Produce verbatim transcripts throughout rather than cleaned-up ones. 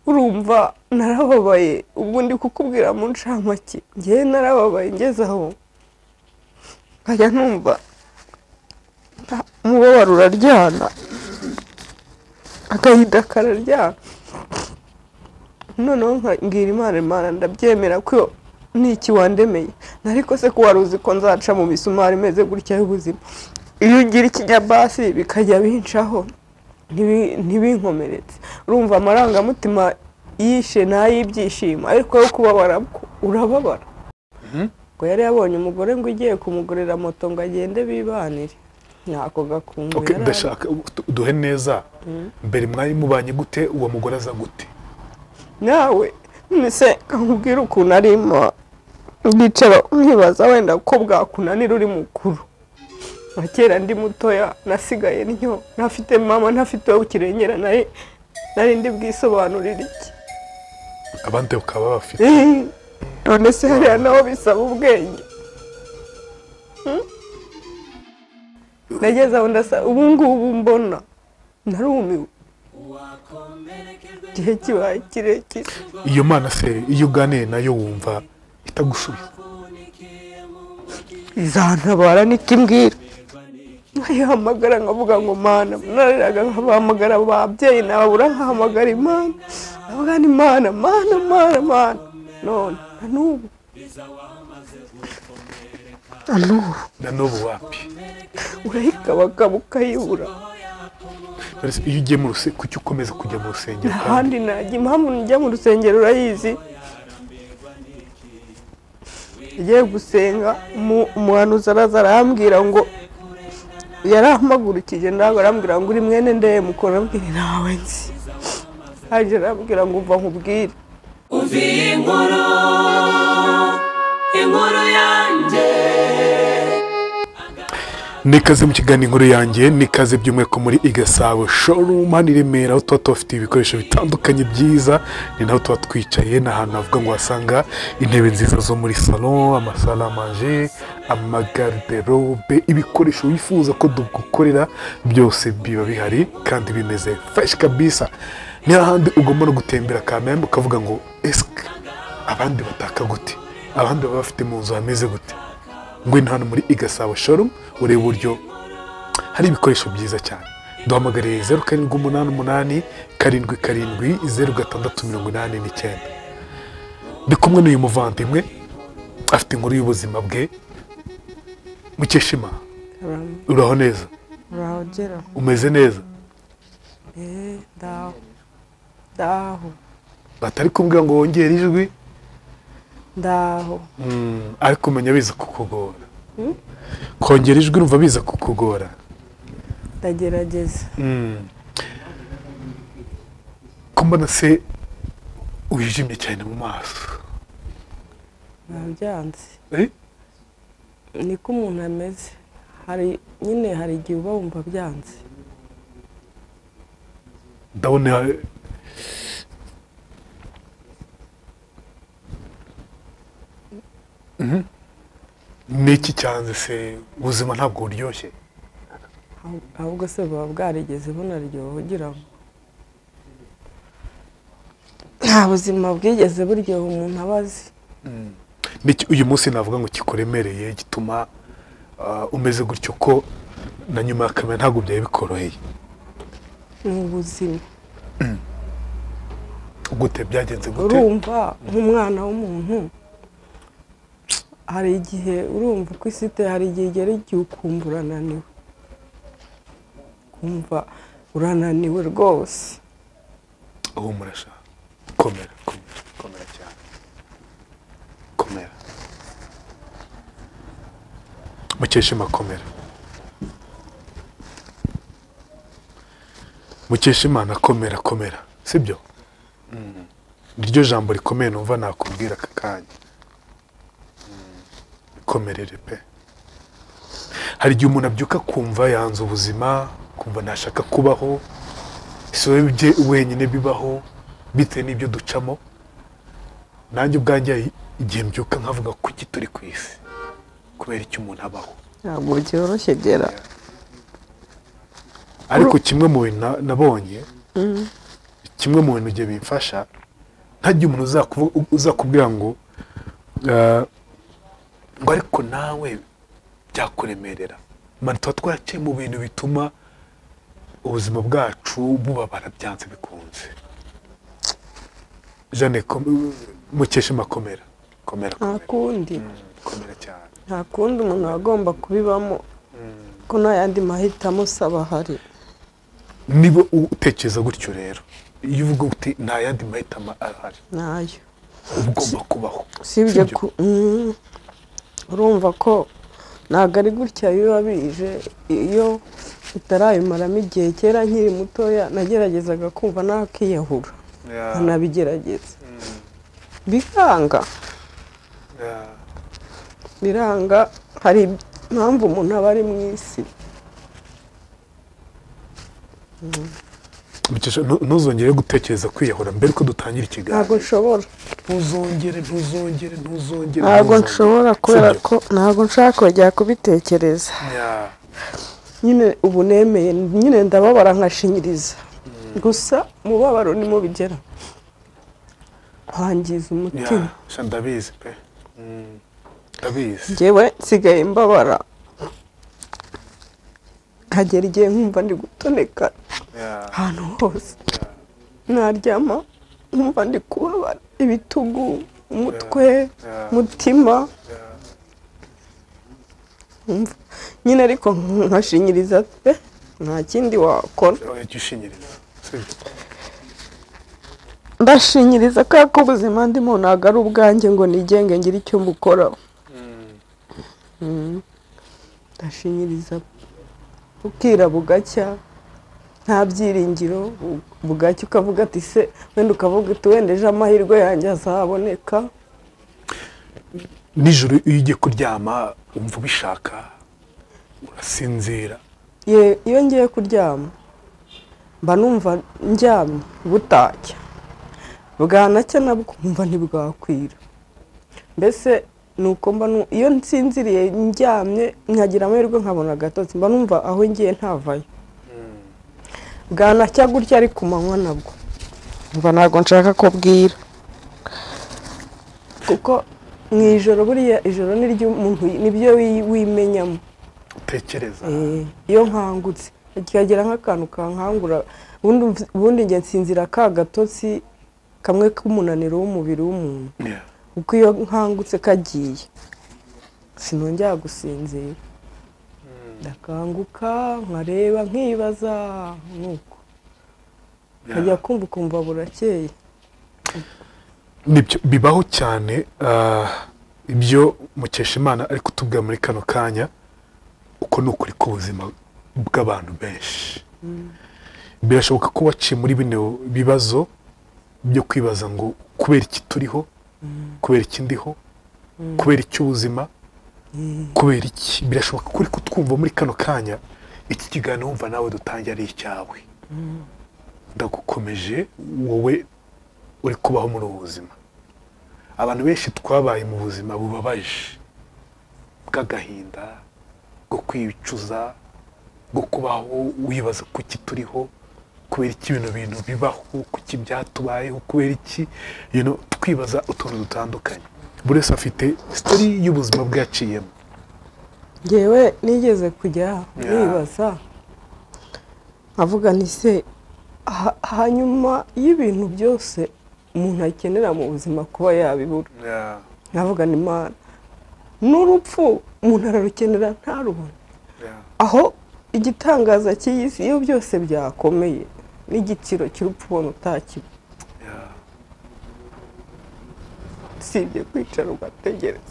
urumva narababaye ubwo ndi kukubwira mu ncamake ngiye narababaye ngeze aho nkajya numva umubabaro uraryana agahinda kararyana noneho ngira Imana Imana ndabyemera ko niki wandemeye nariko se ko waruzi ko nzaca mu misumari meze gutya y'ubuzima iyo ugira ikinyabasi bikajya bincaho ntibinkomeretse urumva amarangamutima yishe nayibyishima ariko yo kubabara urababara ngo yari yabonye umugore ngo igiye kumugurira moto ngo agende bibanire ntako gakungu okay ndashaka duhe neza mbere mwayi mubanye gute uwo mugore aza gute nawe nise nkubwira ukuntu arimo bicara nkibaza wenda ko bwakunanira uri mukuru akera ndi mutoya nasigaye ntyo nafite mama ntafite ukirengera naye nari ndi bwisobanurira iki abandi ukaba bafite none se hariya naho bisaba ubwenge nageze aho ndasa ubu ngubu mbona narumiwe gihe kibaye kirekire iyo Mana se iyo uganiye nayo wumva itagusubiza izantabara n'ikimbwira nkayihamagara nkavuga ngo Mana nariraga nkabahamagara ababyeyi nababura nkahamagara Imana avuga ni Mana Mana Mana Mana none nanubu nanubu nanubu wapi urayikabakaba ukayibura iyo ugiye mu rusengero kuki ukomeza kujya mu rusengero kandi najya impamvu njya mu rusengero urayizi igiye gusenga umuhanuzi araza arambwira ngo yarampagurukije ndago arambwira ngo uri mwene ndeye mukora ambwira nawe nzi haje arambwira ngo uva nkubwire uvi inkuru inkuru yanjye nikaze mu kiganiro inkuru yanjye nikaze by'umweko muri Igasabo showroom hano i Remera aho tuba tufite ibikoresho bitandukanye byiza ni naho tuba twicaye n'ahantu havuga ngo wasanga intebe nziza zo muri salon amasala à manger amagarderobe ibikoresho wifuza ko dugukorera byose biba bihari kandi bimeze fresh kabisa ni ahandi ugomba no gutembera kamembe ukavuga ngo eske abandi bataka gute abandi baba bafite mu nzu hameze gute ngwino hano muri Igasabo showroom ureba uburyo hari ibikoresho byiza cyane duhamagare zero karindwi umunani umunani karindwi karindwi zero gatandatu mirongo inani n'icyenda ndi kumwe n'uyu muvandimwe afite inkuru y'ubuzima bwe Mukeshima uraho neza urahogera umeze neza eh ndaho ndaho batari kumbwira ngo wongere ijwi ndaho ariko umenya biza kukugora kongera ijwi urumva biza kukugora ndagerageza kumbona se wijimye cyane mu maso nabyanze eh niko umuntu ameze hari nyine hari igihe uba wumva byanze ndabona mhm niki cyanze se ubuzima ntabwo uryoshye ahubwo se baba bwarigeze bunaryohogera nta buzima bwigeze buryoha umuntu abazi niki uyu munsi navuga ngo kikuremereye gituma umeze gutyo ko na nyuma y'akamera ntabwo byaye bikoroheye ni ubuzima gute byagenze gute urumva nk'umwana w'umuntu hari igihe urumva ko isite hari igihe igera igihe ukumva urananiwe kumva urananiwe rwose ubu murasha komera komera komera cyane komera Mukeshima komera Mukeshimana komera komera sibyo niryo jambo rikomeye numva nakubwira aka kanya komerere pe hari igihe umuntu abyuka kumva yanze ubuzima kumva ntashaka kubaho isobe bye wenyine bibaho bite n'ibyo ducamo nanjye ubwanjye igihe mbyuka nkavuga kuki turi ku isi kubera icyo umuntu abaho ntabwo byoroshye gera ariko kimwe mu bintu nabonye kimwe mu bintu gihe bimfasha ntajya umuntu uzakubwira ngo ngo ariko nawe byakuremerera mani tuba twaraciye mu bintu bituma ubuzima bwacu bubabara byanze bikunze. Jeanne Mukeshima komera komera nta kundi komera cyane nta kundi umuntu agomba kubibamo ko nta yandi mahitamo saba hari. Niba utekereza gutyo rero iyo uvuga uti nta yandi mahitamo ahari nayo ugomba kubaho sibyo ku urumva ko ntabwo ari gutya biba bije iyo utarayimaramo igihe kera nkiri mutoya nageragezaga kumva nakiyahura nkanabigerageza biranga biranga hari impamvu umuntu aba ari mu isi. ntuzongere gutekereza kwiyahura mbere ko dutangira ikiganiro. Ntabwo nshobora ntuzongere ntuzongere ntuzongere ntabwo nshobora kubera ko ntabwo nshaka kujya kubitekereza. Nyine ubu nemeye nyine ndababara nkashinyiriza gusa umubabaro ni mu bigera hangiza umutima. ndabizi pe ndabizi njyewe nsigaye mbabara hagera igihe nkumva ndi gutoneka ahantu hose naryama nkumva ndi kubabara ibitugu umutwe mutima nyine ariko nkashinyiriza pe nta kindi wakora. ndashinyiriza kubera ko ubuzima ndimo ntabwo ari ubwanjye ngo nigenge ngire icyo mbukoraho. ndashinyiriza ukira bugacya nta byiringiro bugacya ukavuga ati se wenda ukavuga ati wenda ejo amahirwe yanjye azaboneka. nijoro iyo ugiye kuryama wumva ubishaka urasinzira? iyo ngiye kuryama mba numva ndyamye butacya bwanacya nabwo nkumva ntibwakwira mbese nuko mba iyo nsinziriye ndyamye nkagira amahirwe nkabona agatotsi mba numva aho ngiye ntavayo. bwanacya gutya ari ku manywa nabwo mba ntabwo nshaka ko bwira kuko mu ijoro buriya ijoro ni ry'umuntu nibyo wimenyamo utekereza. iyo nkangutse kikagira nk'akantu kankangura ubundi njye nsinzira ka gatotsi kamwe k'umunaniro w'umubiri w'umuntu kuko iyo nkangutse kagiye sinongera gusinzira ndakanguka nkareba nkibaza nuko nkajya kumva ukumva burakeye. bibaho cyane ibyo Mukeshimana ari kutubwira muri kano kanya uko ni ukuri k'ubuzima bw'abantu benshi. birashoboka ko waciye muri bino bibazo byo kwibaza ngo kubera iki turiho kubera iki ndiho kubera iki ubuzima kubera iki. birashoboka ko uri kutwumva muri kano kanya iki kiganiro wumva nawe dutangira ari icyawe. ndagukomeje wowe uri kubaho muri ubu buzima. abantu benshi twabaye mu buzima bubabaje bw'agahinda bwo kwicuza bwo kubaho wibaza kuki turiho kubera iki ibintu bintu bibaho kuki byatubayeho kubera iki twibaza utuntu dutandukanye. buri wese afite sitori y'ubuzima bwaciyemo. ngewe nigeze kujya nibaza nkavuga nti se hanyuma y'ibintu byose umuntu akenera mu buzima kuba yabibura nkavuga ni Imana n'urupfu umuntu ararukenera ntarubone. aho igitangaza cy'isi iyo byose byakomeye n'igiciro cy'urupfu ubona utakiba sibye kwicara ugategereza.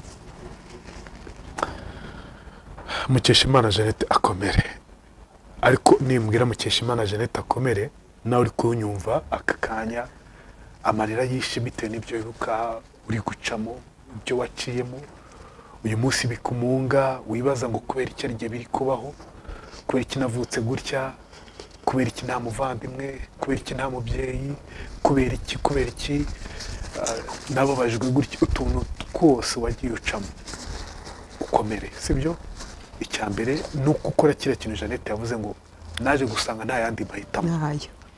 Mukeshimana Jeannette akomere ariko nimbwira Mukeshimana Jeannette akomere nawe uri kunyumva aka kanya amarira yishe bitewe n'ibyo wibuka uri gucamo ibyo waciyemo uyu munsi bikumunga wibaza ngo kubera iki ari gihe biri kubaho kubera iki navutse gutya kubera iki nta muvandimwe kubera iki nta mubyeyi kubera iki kubera iki nababajwe gutya utuntu twose wagiye ucamo ukomere sibyo. icya mbere ni uko ukora kiriya kintu Jeannette yavuze ngo naje gusanga nta yandi mahitamo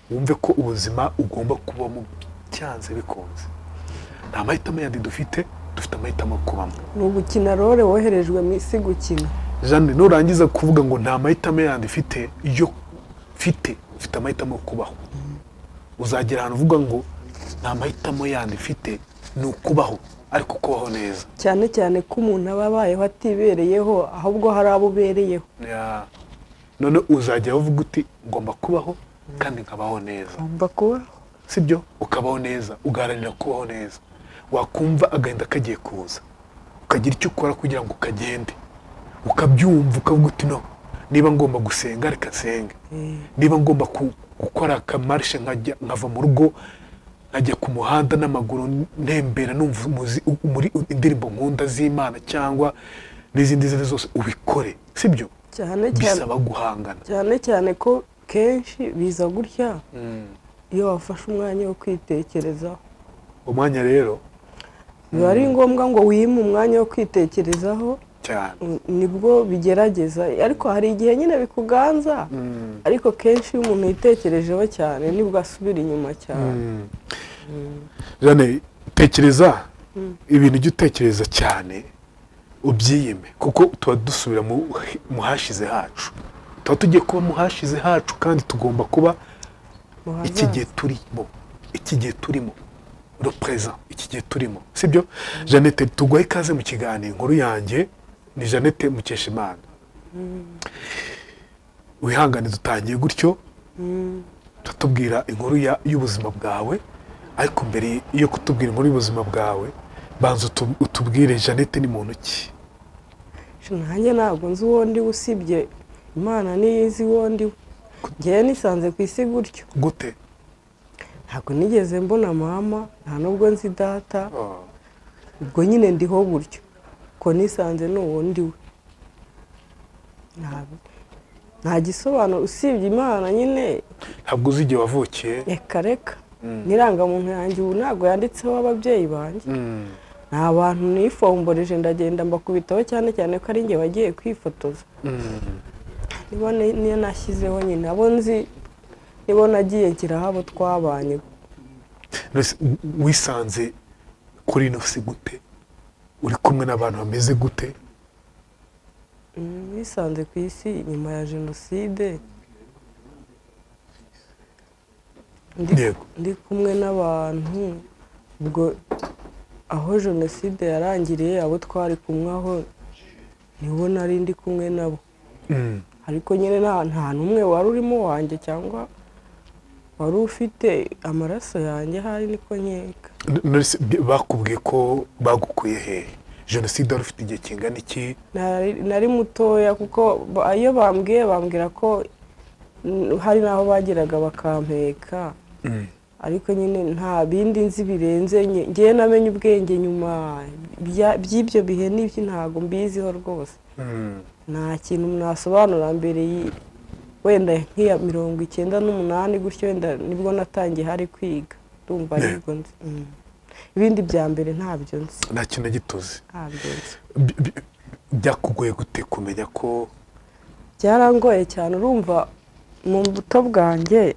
wumve ko ubuzima ugomba kubamo cyanze bikunze. Nta mahitamo yandi dufite, dufite amahitamo yo kubamo. Ni ugukina role woherejwe mu isi gukina. Jeanne, nurangiza kuvuga ngo nta mahitamo yandi ifite, iyo mfite ufite amahitamo yo kubaho. Uzagera ahantu uvuga ngo nta mahitamo yandi ifite, ni ukubaho ariko kubaho neza. Cyane cyane ko umuntu aba abayeho atibereyeho, ahubwo hari abo ubereyeho. None uzajya uvuga uti ngomba kubaho kandi nkabaho neza. Ngomba kubaho. Sibyo? Ukabaho neza, ugaharanira kubaho neza. Wakumva agahinda kagiye kuza, ukagira icyo ukora kugira ngo ukagende, ukabyumva ukavuga uti no, niba ngomba gusenga reka nsenge, niba ngomba gukora akamarishe nkava mu rugo nkajya ku muhanda n'amaguru ntembera numva muri indirimbo nkunda z'Imana cyangwa n'izindi zose ubikore. Sibyo? Cyane cyane bisaba guhangana. Cyane cyane ko kenshi biza gutya iyo wafashe umwanya wo kwitekerezaho. Umwanya rero biba ari ngombwa ngo wime umwanya wo kwitekerezaho cyane, nibwo bigerageza. Ariko hari igihe nyine bikuganza, ariko kenshi iyo umuntu yitekerejeho cyane nibwo asubira inyuma cyane. Jeanne, tekereza ibintu ujye utekereza cyane, ubyiyime, kuko tuba dusubira mu hashize hacu, tuba tugiye kuba mu hashize hacu kandi tugomba kuba iki gihe turimo, iki gihe turimo le présent, iki gihe turimo. Sibyo? Jeannette, tuguhe ikaze mu kiganiro inkuru yanjye. Ni Jeannette Mukeshimana. Wihangane dutangiye gutyo, tutubwira inkuru y'ubuzima bwawe, ariko mbere yo kutubwira inkuru y'ubuzima bwawe banza utubwire Jeannette ni muntu ki? Nanjye ntabwo nzi uwo ndi usibye Imana niyo izi uwo ndi. Ngewe nisanze ku isi gutyo. Gute? Ntabwo nigeze mbona mama, nta nubwo nzi data, ubwo nyine ndiho gutyo ko nisanze n'uwo ndi we. Nta gisobanuro usibye Imana nyine. Ntabwo uzi igihe wavukiye? Reka reka n'irangamuntu yanjye ubu ntabwo yanditseho ababyeyi banjye. Nta bantu nifomboreje ndagenda mbakubitaho, cyane cyane ko ari njye wagiye kwifotoza. Niba niyo nashyizeho nyine abo nzi, niba nagiye nshyiraho abo twabanye. Wisanze kuri ino si gute? Uri kumwe n'abantu bameze gute? Wisanze ku isi nyuma ya jenoside, ndi kumwe n'abantu ubwo aho jenoside yarangiriye, abo twari kumwe aho nibo nari ndi kumwe nabo. Ariko nyine nta n'umwe wari urimo wanjye cyangwa wari ufite amaraso yanjye, hari niko nkeka. Bakubwiye ko bagukuye hehe? Jenoside wari ufite igihe kingana iki? Nari mutoya, kuko iyo bambwiye bambwira ko hari n'aho bageraga bakampeka, ariko nyine nta bindi nzi birenze. Ngewe namenye ubwenge nyuma by'ibyo bihe n'ibyo ntabwo mbiziho rwose. Nta kintu nasobanura mbere wenda nk'iya mirongo icyenda n'umunani gutyo, wenda nibwo natangiye hari kwiga, ndumva nibwo nzi. Ibindi bya mbere ntabyo nzi. Nta kintu gituzi? Ntabyo nzi. Byakugoye gute kumenya ko? Byarangoye cyane. Urumva mu buto bwanjye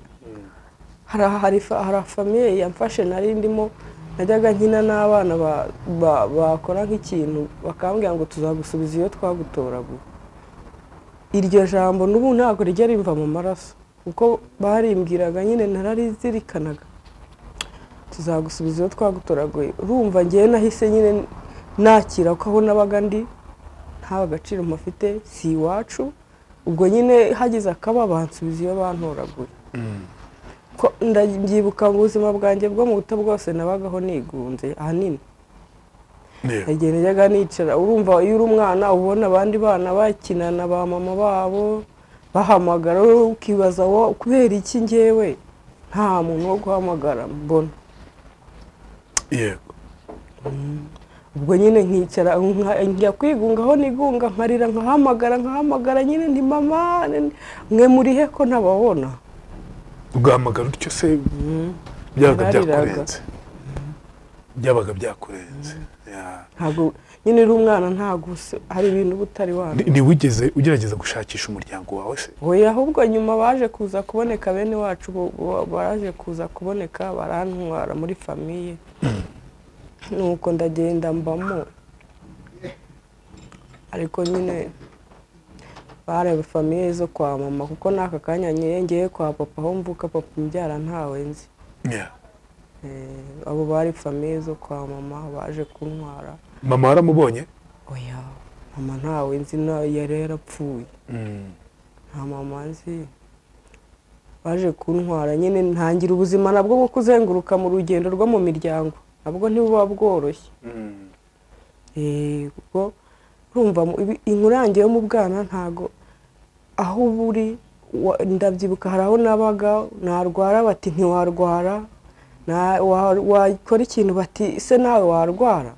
hari famiye yamfashe nari ndimo, najyaga nkina n'abana bakora nk'ikintu bakambwira ngo tuzagusubiza iyo twagutoraguye. Iryo jambo n'ubu ntabwo rijya rimva mu maraso, kuko barimbwiraga nyine nararizirikanaga, tuzagusubiza iyo twagutoraguye. Urumva ngewe nahise nyine nakira ko aho nabaga ndi nta gaciro mufite, si iwacu. Ubwo nyine hagize akaba bansubiza iyo bantoraguye. Ndabyibuka mu buzima bwanjye bwo mu buto bwose nabagaho nigunze ahanini. Igihe najyaga nicara, urumva iyo uri umwana ubona abandi bana bakinana ba mama babo bahamagara, ukibaza kubera iki ngewe nta muntu wo guhamagara mbona. Yego. Ubwo nyine nkicara njya kwigungaho nigunga, nkarira nkahamagara nkahamagara nyine nti mama mwe muri he ko ntababona. Ugahamagara utyo se byabaga byakurenze? Byabaga byakurenze. Ntabwo nyine uri umwana ntabwo hari ibintu butari wana. Ni wigeze ugerageza gushakisha umuryango wawe se? Oya, ahubwo nyuma baje kuza kuboneka bene wacu baraje kuza kuboneka barantwara muri famiye. Nuko ndagenda mbamo. Ariko nyine bareba famiye zo kwa mama kuko naka kanya nyengeye kwa papa aho mvuka papa mbyara ntawe nzi. Yeah. Eh, abo bari famiye zo kwa mama baje kuntwara. Mama waramubonye? Oya, mama ntawe nzi na yari yarapfuye. Mm. Nta mama nzi. Baje kuntwara nyine ntangira ubuzima nabwo bwo kuzenguruka mu rugendo rwo mu miryango. Nabwo ntibuba bworoshye. Mm. Eh, kuko urumva inkuru yanjye yo mu bwana ntago aho buri ndabyibuka haraho nabaga narwara bati ntiwarwara na wakora ikintu bati se nawe warwara.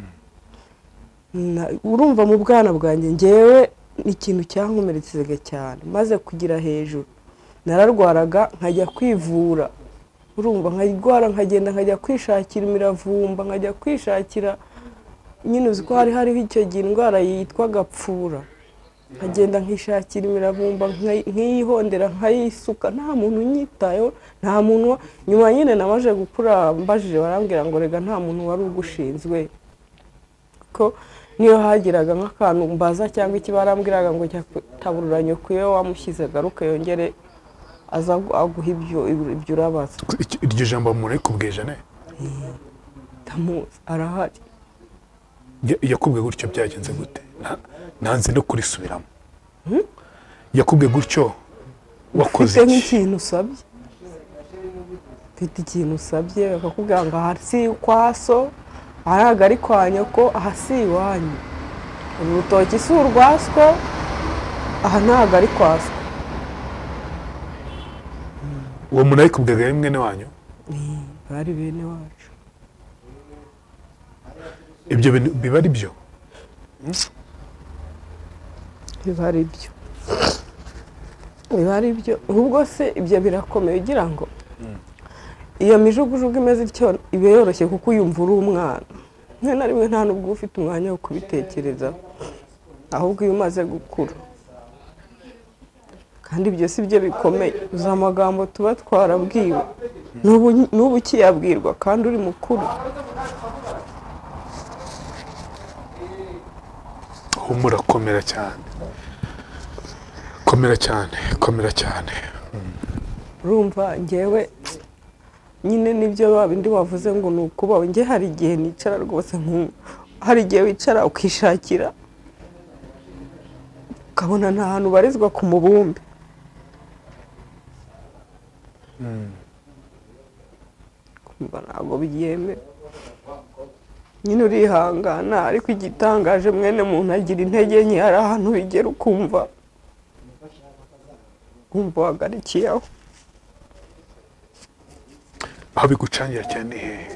Urumva mu bwana bwanjye ngewe ikintu cyankomerekezaga cyane maze kugira hejuru nararwaraga nkajya kwivura. Urumva nkayigwara nkagenda nkajya kwishakira imiravumba nkajya kwishakira nyine uziko hari hariho icyo gihe indwara yitwa gapfura. Nkagenda nkishakira imiravumba nkiyihondera nkayisuka nta muntu unyitayeho nta muntu. Nyuma nyine namaje gukura mbajije barambwira ngo rega nta muntu wari ugushinzwe ko niyo hagiraga nk'akantu mbaza cyangwa iki barambwiraga ngo tabururanye kuyo wamushyize garuka yongere aza aguha ibyo ibyo urabaza. Iryo jambo muri kubweje ne? Tamuzi arahari. Yakubwiye gutyo byagenze gute? Nanze no kurisubiramo. Yakubwiye gutyo wakoze iki? Ikintu usabye. Mfite ikintu usabye bakakubwira ngo hasi kwaso araga ari kwa nyoko ahasi iwanyu. Urutoki si urwaswo aha ntago ari kwaso. Uwo muntu ayikubwiraga ari mwene wanyu? Bari bene wacu. Ibyo biba ari byo? Biba ari byo. Biba ari byo. Ubwo se ibyo birakomeye ugira ngo iyo mijugujugu imeze ityo ibe yoroshye kuko uyumva uri umwana. None na rimwe nta nubwo ufite umwanya wo kubitekereza. Ahubwo iyo umaze gukura. Kandi ibyo si byo bikomeye. Uza amagambo tuba twarabwiwe. Nubu nubu kiyabwirwa kandi uri mukuru. Humura komera cyane. Komera cyane, komera cyane. Urumva ngewe nyine nibyo babindi wavuze ngo nukuba nge hari igihe nicara rwose nku hari igihe wicara ukishakira ukabona nta hantu barizwa ku mubumbe. Kumva ntabwo byeme nyine urihangana ariko igitangaje mwene muntu agira intege nke hari ahantu bigera ukumva kumva wagarikiyeho. Aho bigucangira cyane hehe?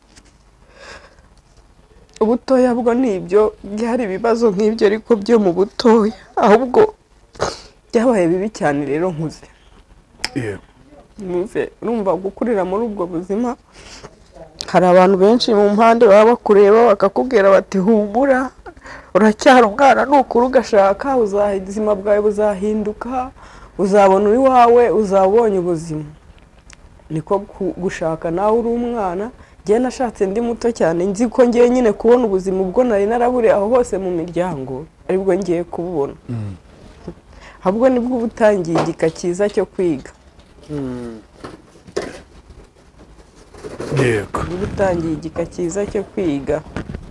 Ubutoya bwo nibyo byari ibibazo nk'ibyo ariko byo mu butoya ahubwo byabaye bibi cyane rero nkuze. Yego. Muze urumva gukurira muri ubwo buzima hari abantu benshi mu mpande baba bakureba bakakubwira bati humura uracyari umwana nukuru ugashaka ubuzima bwawe buzahinduka uzabona uri wawe uzabonye ubuzima. Niko gushaka nawe uri umwana ngiye nashatse ndi muto cyane nzi ko ngiye nyine kubona ubuzima ubwo nari narabure aho hose mu miryango aribwo ngiye kububona. Ahubwo nibwo ubutangiye igika cyiza cyo kwiga. Yego. Ubutangiye igika cyiza cyo kwiga.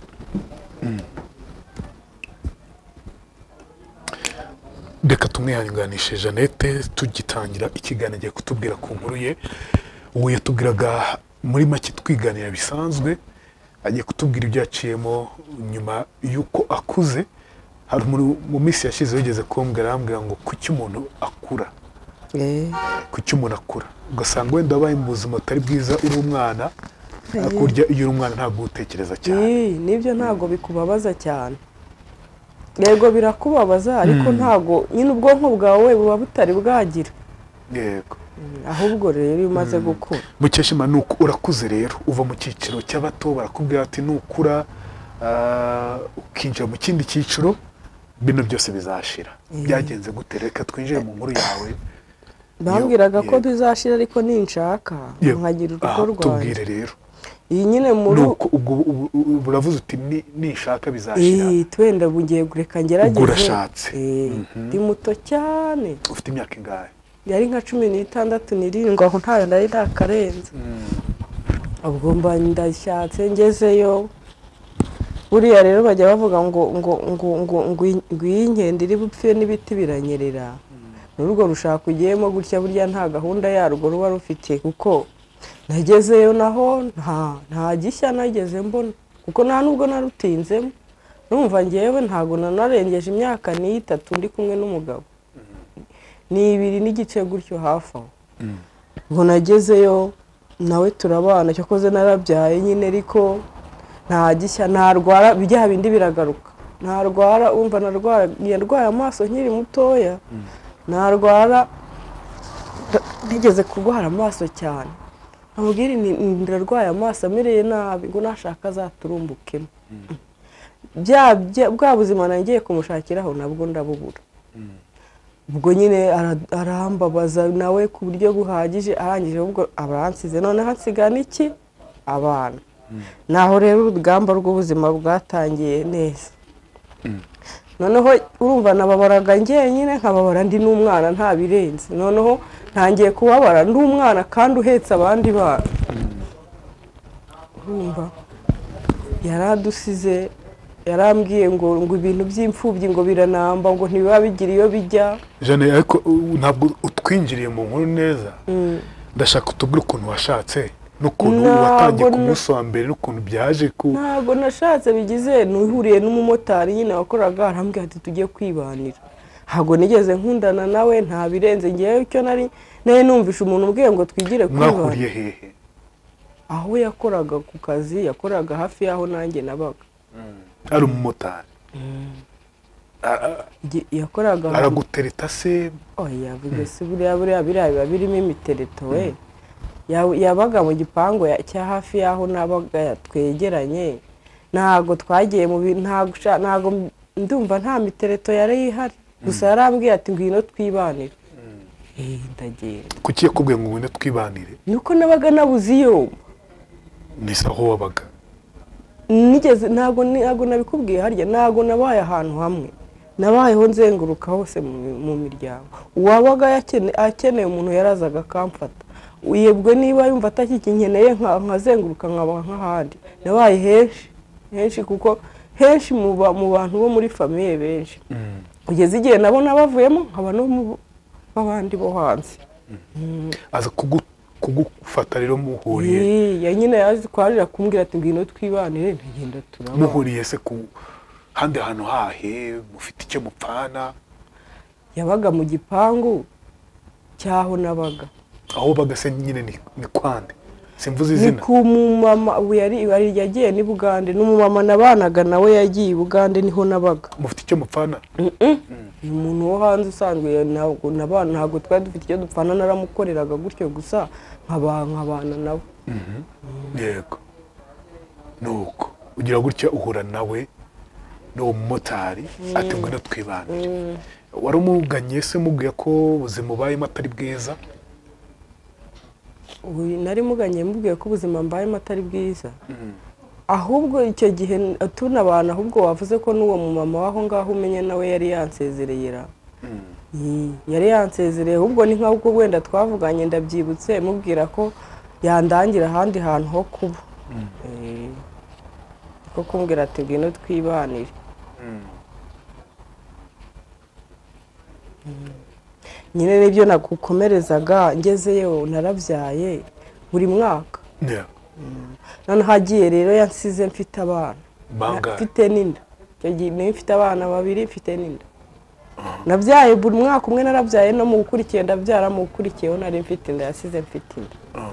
Reka tumwihanganishe Jeannette tugitangira ikiganiro agiye kutubwira ku nkuru ye. Uwo yatubwiraga muri make twiganira bisanzwe agiye kutubwira ibyo yaciyemo nyuma yuko akuze. Hari mu minsi yashize wigeze kumbwira arambwira ngo kuki umuntu akura. Eh. Kuki umuntu akura ugasanga wenda wabaye mu buzima utari bwiza uri umwana akurya iyo uri umwana ntabwo utekereza cyane. Nibyo ntabwo bikubabaza cyane. Yego birakubabaza ariko ntago nyine ubwonko bwawe buba butari bwagira. Yego. Ahubwo rero iyo umaze gukura. Mukeshima nuko urakuze rero uva mu cyiciro cy'abato barakubwira ati nukura ah, ukinjira mu kindi cyiciro bino byose bizashira byagenze gute reka twinjire mu nkuru yawe bambwiraga ko Yego. bizashira ariko ninshaka Yego. nkagira urugo Aha, rwanjye tubwire rero iyi nyine muri nuko ubwo ubu- ubu uravuze uti ni- ninshaka bizashira iyi twenda bugiye gureka ngerageze Ubwo urashatse. Eh, ndi muto cyane ufite imyaka ingahe yari nka cumi n'itandatu n'irindwi aho ntayo nari nakarenze ubwo mba ndashatse ngezeyo buriya rero bajya bavuga ngo ngo ngo ngo ngo ngo iyi nkende iri bupfe n'ibiti biranyerera n'urwo rushaka ugiyemo gutya burya nta gahunda yarwo ruba rufite kuko nagezeyo naho nta nta gishya nageze mbona kuko nta nubwo narutinzemo numva ngewe ntabwo nanarengeje imyaka n'itatu ndi kumwe n'umugabo ni ibiri n'igice gutyo hafi aho ngo nagezeyo nawe turabana cyakoze narabyaye nyine ariko nta gishya ntarwara bijya bindi biragaruka ntarwara umva narwara yarwaye amaso nkiri mutoya ntarwara ntigeze kurwara amaso cyane amubwira ndarwaye amaso amereye nabi ngo nashaka azaturumbukemo bya bwa buzima nagiye kumushakiraho nabwo ndabubura ubwo nyine arambabaza nawe ku buryo buhagije arangije ubwo abaransize none hansigana iki abana naho rero urugamba rw'ubuzima bwatangiye neza noneho urumva nababaraga njyenyine nkababara ndi n'umwana nta birenze noneho ntangiye kubabara ndi umwana kandi uhetse abandi bana urumva yaradusize yarambwiye ngo ngo ibintu by'imfubyi ngo biranamba ngo ntibiba bigira iyo bijya Jane ariko ntabwo utwinjiriye mu nkuru neza ndashaka utubwire ukuntu washatse n'ukuntu watangiye ku munsi wa mbere n'ukuntu byaje ku ntabwo nashatse bigize nuhuriye n'umumotari nyine wakoraga arambwira ati tugiye kwibanira ntabwo nigeze nkundana nawe nta birenze ngewe icyo nari nawe numvishe umuntu ubwiye ngo twigire kwibanira mwahuriye hehe aho yakoraga ku kazi yakoraga hafi y'aho nanjye nabaga ari umumotari yakoraga aragutereta se oya bivuze se buriya buriya biriya biba birimo imitereto we yabaga mu gipangu cya hafi y'aho nabaga twegeranye ntabwo twagiye mu ntabwo ndumva nta mitereto yari ihari gusa yarambwiye ati ngwino twibanire ndagenda kuki yakubwiye ngo ngwino twibanire nuko nabaga nabuze iyo nisa aho wabaga nigeze ntabwo ntabwo nabikubwiye harya ntabwo nabaye ahantu hamwe nabayeho nzenguruka hose mu miryango uwabaga akeneye umuntu yarazaga akamfata uyebwe niba yumva atakikinkeneye nkazenguruka nkaba nk'ahandi nabaye henshi henshi kuko henshi mu bantu bo muri famiye benshi kugeza igihe nabona bavuyemo nkaba no mu b'abandi bo hanze aza kugufata rero muhuriye ya nyine yaje twarira kumbwira ati ngwino twibanire ntagenda turaba muhuriye se ku handi hantu hahe mufite icyo mupfana yabaga mu gipangu cyaho nabaga aho baga se nyine ni kwande simvuze izina ni ku mumama yari yari yagiye ni Bugande n'umumama nabanaga nawe yagiye Bugande niho nabaga mufite icyo mupfana ni umuntu wo hanze usanzwe ntabwo nabana ntabwo twari dufite icyo dupfana naramukoreraga gutyo gusa nk'abantu abana nawe yego nuko ugira gutya uhura nawe n'uwo mumotari ati ngwino twibanire wari umuganye se mubwiye ko ubuzima ubayemo atari bwiza nari muganye mubwiye ko ubuzima mbayemo atari bwiza ahubwo icyo gihe tunabana ahubwo wavuze ko n'uwo mumama waho ngaho umenye nawe yari yansezereyera yari yansezereye ahubwo ni nk'ubwo wenda twavuganye ndabyibutse mubwira ko yandangira ahandi hantu ho kuba ko kumbwira ati ngwino twibanire nyine nibyo nagukomerezaga ngezeyo narabyaye buri mwaka none hagiye rero yansize mfite abana mfite n'inda icyo gihe mfite abana babiri mfite n'inda nabyaye buri mwaka umwe narabyaye no mu gukurikiye ndabyara mu gukurikiyeho nari mfite inda yasize mfite inda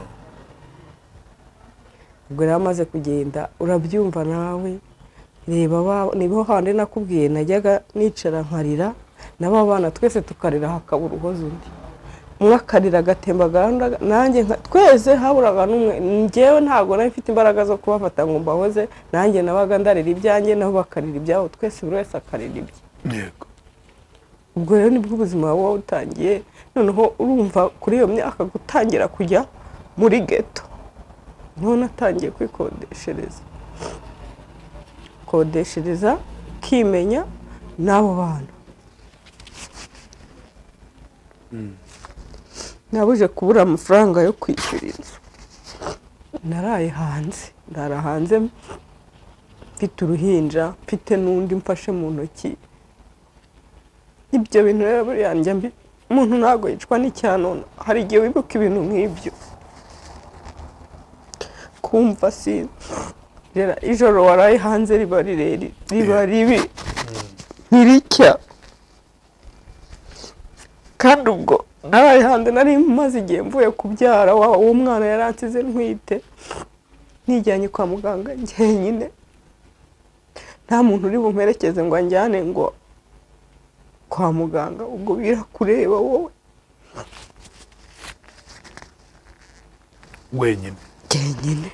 ubwo rero amaze kugenda urabyumva nawe reba nibo handi nakubwiye najyaga nicara nkarira n'aba bana twese tukarira hakabura uhoze undi umwe akarira agatembagara nanjye twese haburaga n'umwe njyewe ntabwo nari mfite imbaraga zo kubafata ngo mbahoze nanjye nabaga ndarira ibyanjye nabo bakarira ibyabo twese buri wese akarira ibye yego ubwo rero nibwo ubuzima buba butangiye noneho urumva kuri iyo myaka gutangira kujya muri geto niho natangiye kwikodeshereza kodeshereza kimenya n'abo bana nabuje kubura amafaranga yo kwishyura inzu naraye hanze ndara hanze mfite uruhinja mfite n'undi mfashe mu ntoki ibyo bintu rero buriya njya mbi umuntu ntabwo yicwa n'icyanona hari igihe wibuka ibintu nk'ibyo kumva si rero ijoro waraye hanze riba rireri riba ribi ntiricya kandi ubwo naraye hanze nari maze igihe mvuye kubyara uwo mwana yaransize ntwite nijyanye kwa muganga njyenyine nta muntu uri bumperekeze ngo anjyane ngo kwa muganga ubwo birakureba wowe wenyine njyenyine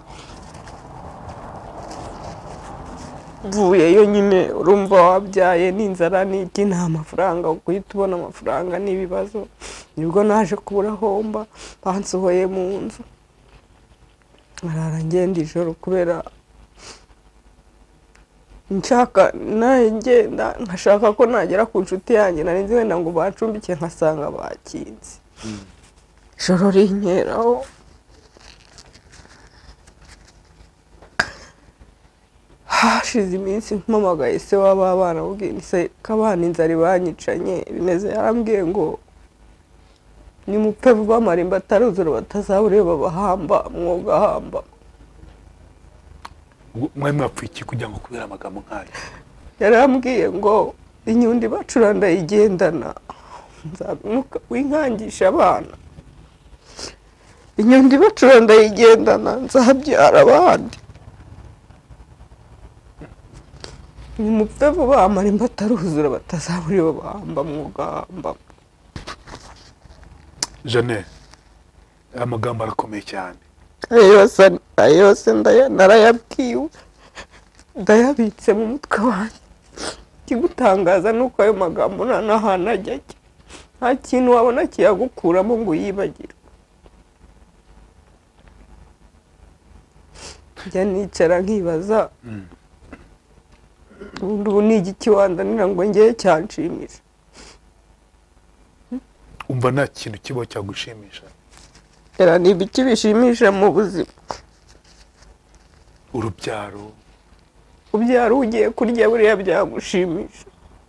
mvuyeyo nyine urumva wabyaye n'inzara n'iki nta mafaranga guhita ubona amafaranga n'ibibazo nibwo naje kubura homba bansohoye mu nzu nkarara ngenda ijoro kubera nshaka nawe ngenda nkashaka ko nagera ku nshuti yanjye nari nzi wenda ngo bacumbike nkasanga bakinze ijoro rinkeraho hashize iminsi mpamagaye se w'aba bana ubwira se kabana inzara banyicanye bimeze yarambwiye ngo nimupfe vuba marimba ataruzura batazabure babahamba mwogahamba mwari mwapfuye iki kugira ngo kubera amagambo nk'ayo yarambwiye ngo inyundi bacuranda yigendana nzanuka winkangisha abana inyundi bacuranda yigendana nzabyara abandi nimupfe vuba marimba ataruzura batazabure babahamba mwogahamba Jeanne aya magambo arakomeye cyane ayo yose narayabwiwe ndayabitse mu mutwe wanjye ikigutangaza ni uko ayo magambo nta n'ahantu ajya ajya nta kintu wabona kiyagukuramo ngo yibagire njya nicara nkibaza ubu ni igiki wandanira ngo ngeye cyanshimisha umva nta kintu kibaho cyagushimisha era ni ibiki bishimisha mu buzima urubyaro ubyara ugiye kurya buriya byagushimisha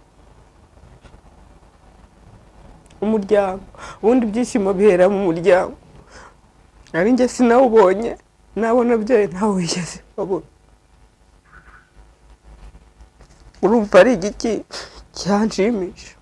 umuryango ubundi ibyishimo bihera mu muryango ari njye sinawubonye nabona byayo ntawe wigeze babona urumva ari igiki cyanshimisha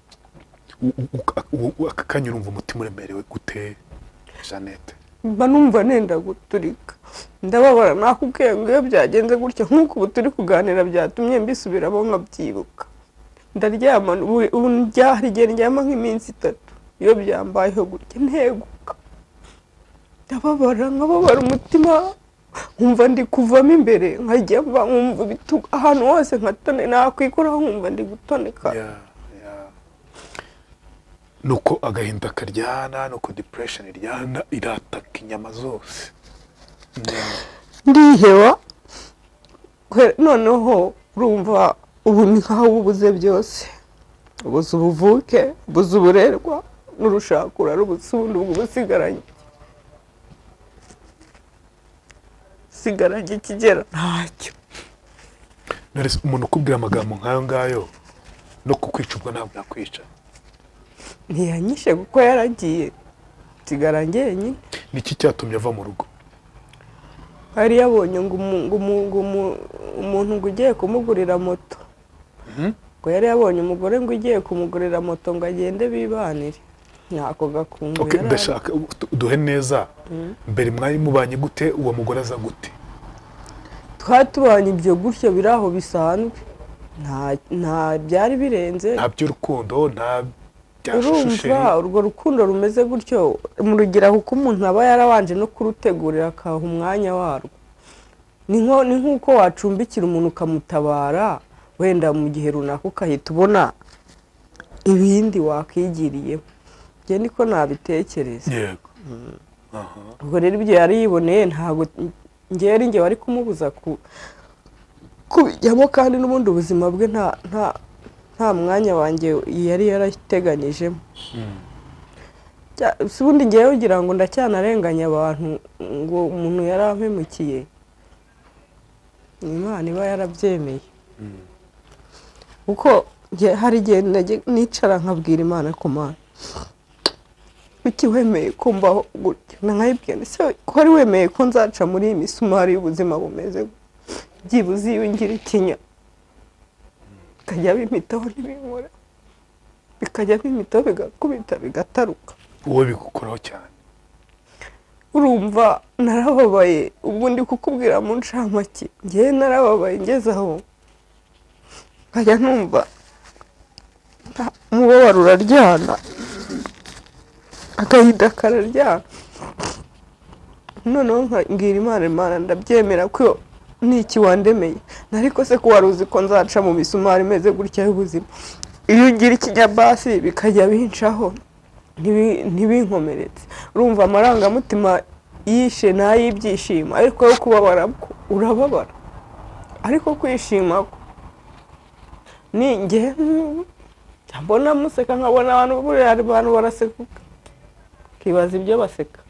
aka kanya urumva umutima uremerewe gute Jeannette mba numva nenda guturika ndababara nakubwiye ngo iyo byagenze gutya nk'uko ubu turi kuganira byatumye mbisubiramo nkabyibuka ndaryama ubu njya igihe ndyama nk'iminsi itatu iyo byambayeho gutya nteguka ndababara nkababara umutima nkumva ndi kuvamo imbere nkajya mva nkumva ibitugu ahantu hose nkatone nakwikoraho nkumva ndi gutoneka nuko agahinda karyana nuko depression iryana irataka inyama zose ndiheba noneho urumva ubu ni nkaho ubuze byose ubuze ubuvuke ubuze uburerwa n'urushakura rubuze ubundi ubwo busigaranye sigaranye kigera ntacyo umuntu ukubwira amagambo nk'ayo ngayo no kukwica ubwo ntabwo yakwica ntiyanyishe kuko yaragiye nsigara njyenyine niki cyatumye ava mu rugo hari yabonye ngo umuntu ngo ugiye kumugurira moto ngo yari yabonye umugore ngo ugiye kumugurira moto ngo agende bibanire ntako gakungu yari ndashaka duhe neza mbere mwari mubanye gute uwo mugore aza gute twatubanye ibyo gutyo biri aho bisanzwe nta byari birenze nta by'urukundo nta urumva urwo rukundo rumeze gutyo murugira kuko umuntu aba yarabanje no kurutegurira akaha umwanya warwo. Ni nko ni nkuko wacumbikira umuntu ukamutabara wenda mu gihe runaka ukahita ubona ibindi wakigiriye. Je niko nabitekereza. Yego. Aha. Ubwo rero ibyo yari yiboneye ntago ngiye ari ngiye wari kumubuza ku kubijyamo kandi n'ubundi ubuzima bwe nta nta nta mwanya wanjye yari yarateganyije. Sibundi ngiye ugira ngo ndacyanarenganya abantu ngo umuntu yarampemukiye. Imana iba yarabyemeye. Uko hari igihe nicara nkabwira Imana ko Mana kuki wemeye ko mbaho gutya nkayibwira se ko ari wemeye ko nzaca muri iyi misumari y'ubuzima bumeze byibuze iyo ngira ikinya kajya bimitaho ntibinkora bikajya bimitaho bigakubita bigataruka. Uwo bigukoraho cyane. Urumva narababaye ubwo ndi kukubwira mu ncamake ngiye narababaye ngeze aho kajya numva umubabaro uraryana agahinda kararyana. Noneho ngira Imana Imana ndabyemera ko niki wandemeye nariko se ko waruzi ko nzaca mu misumari meze gutya y'ubuzima iyo ngira ikinyabasi bikajya bincaho ntibinkomeretse. Urumva amarangamutima yishe nayibyishima ariko yo kubabara urababara ariko kwishima ko ni nge mbona museka nkabona abantu buri abantu baraseka kibaza ibyo baseka.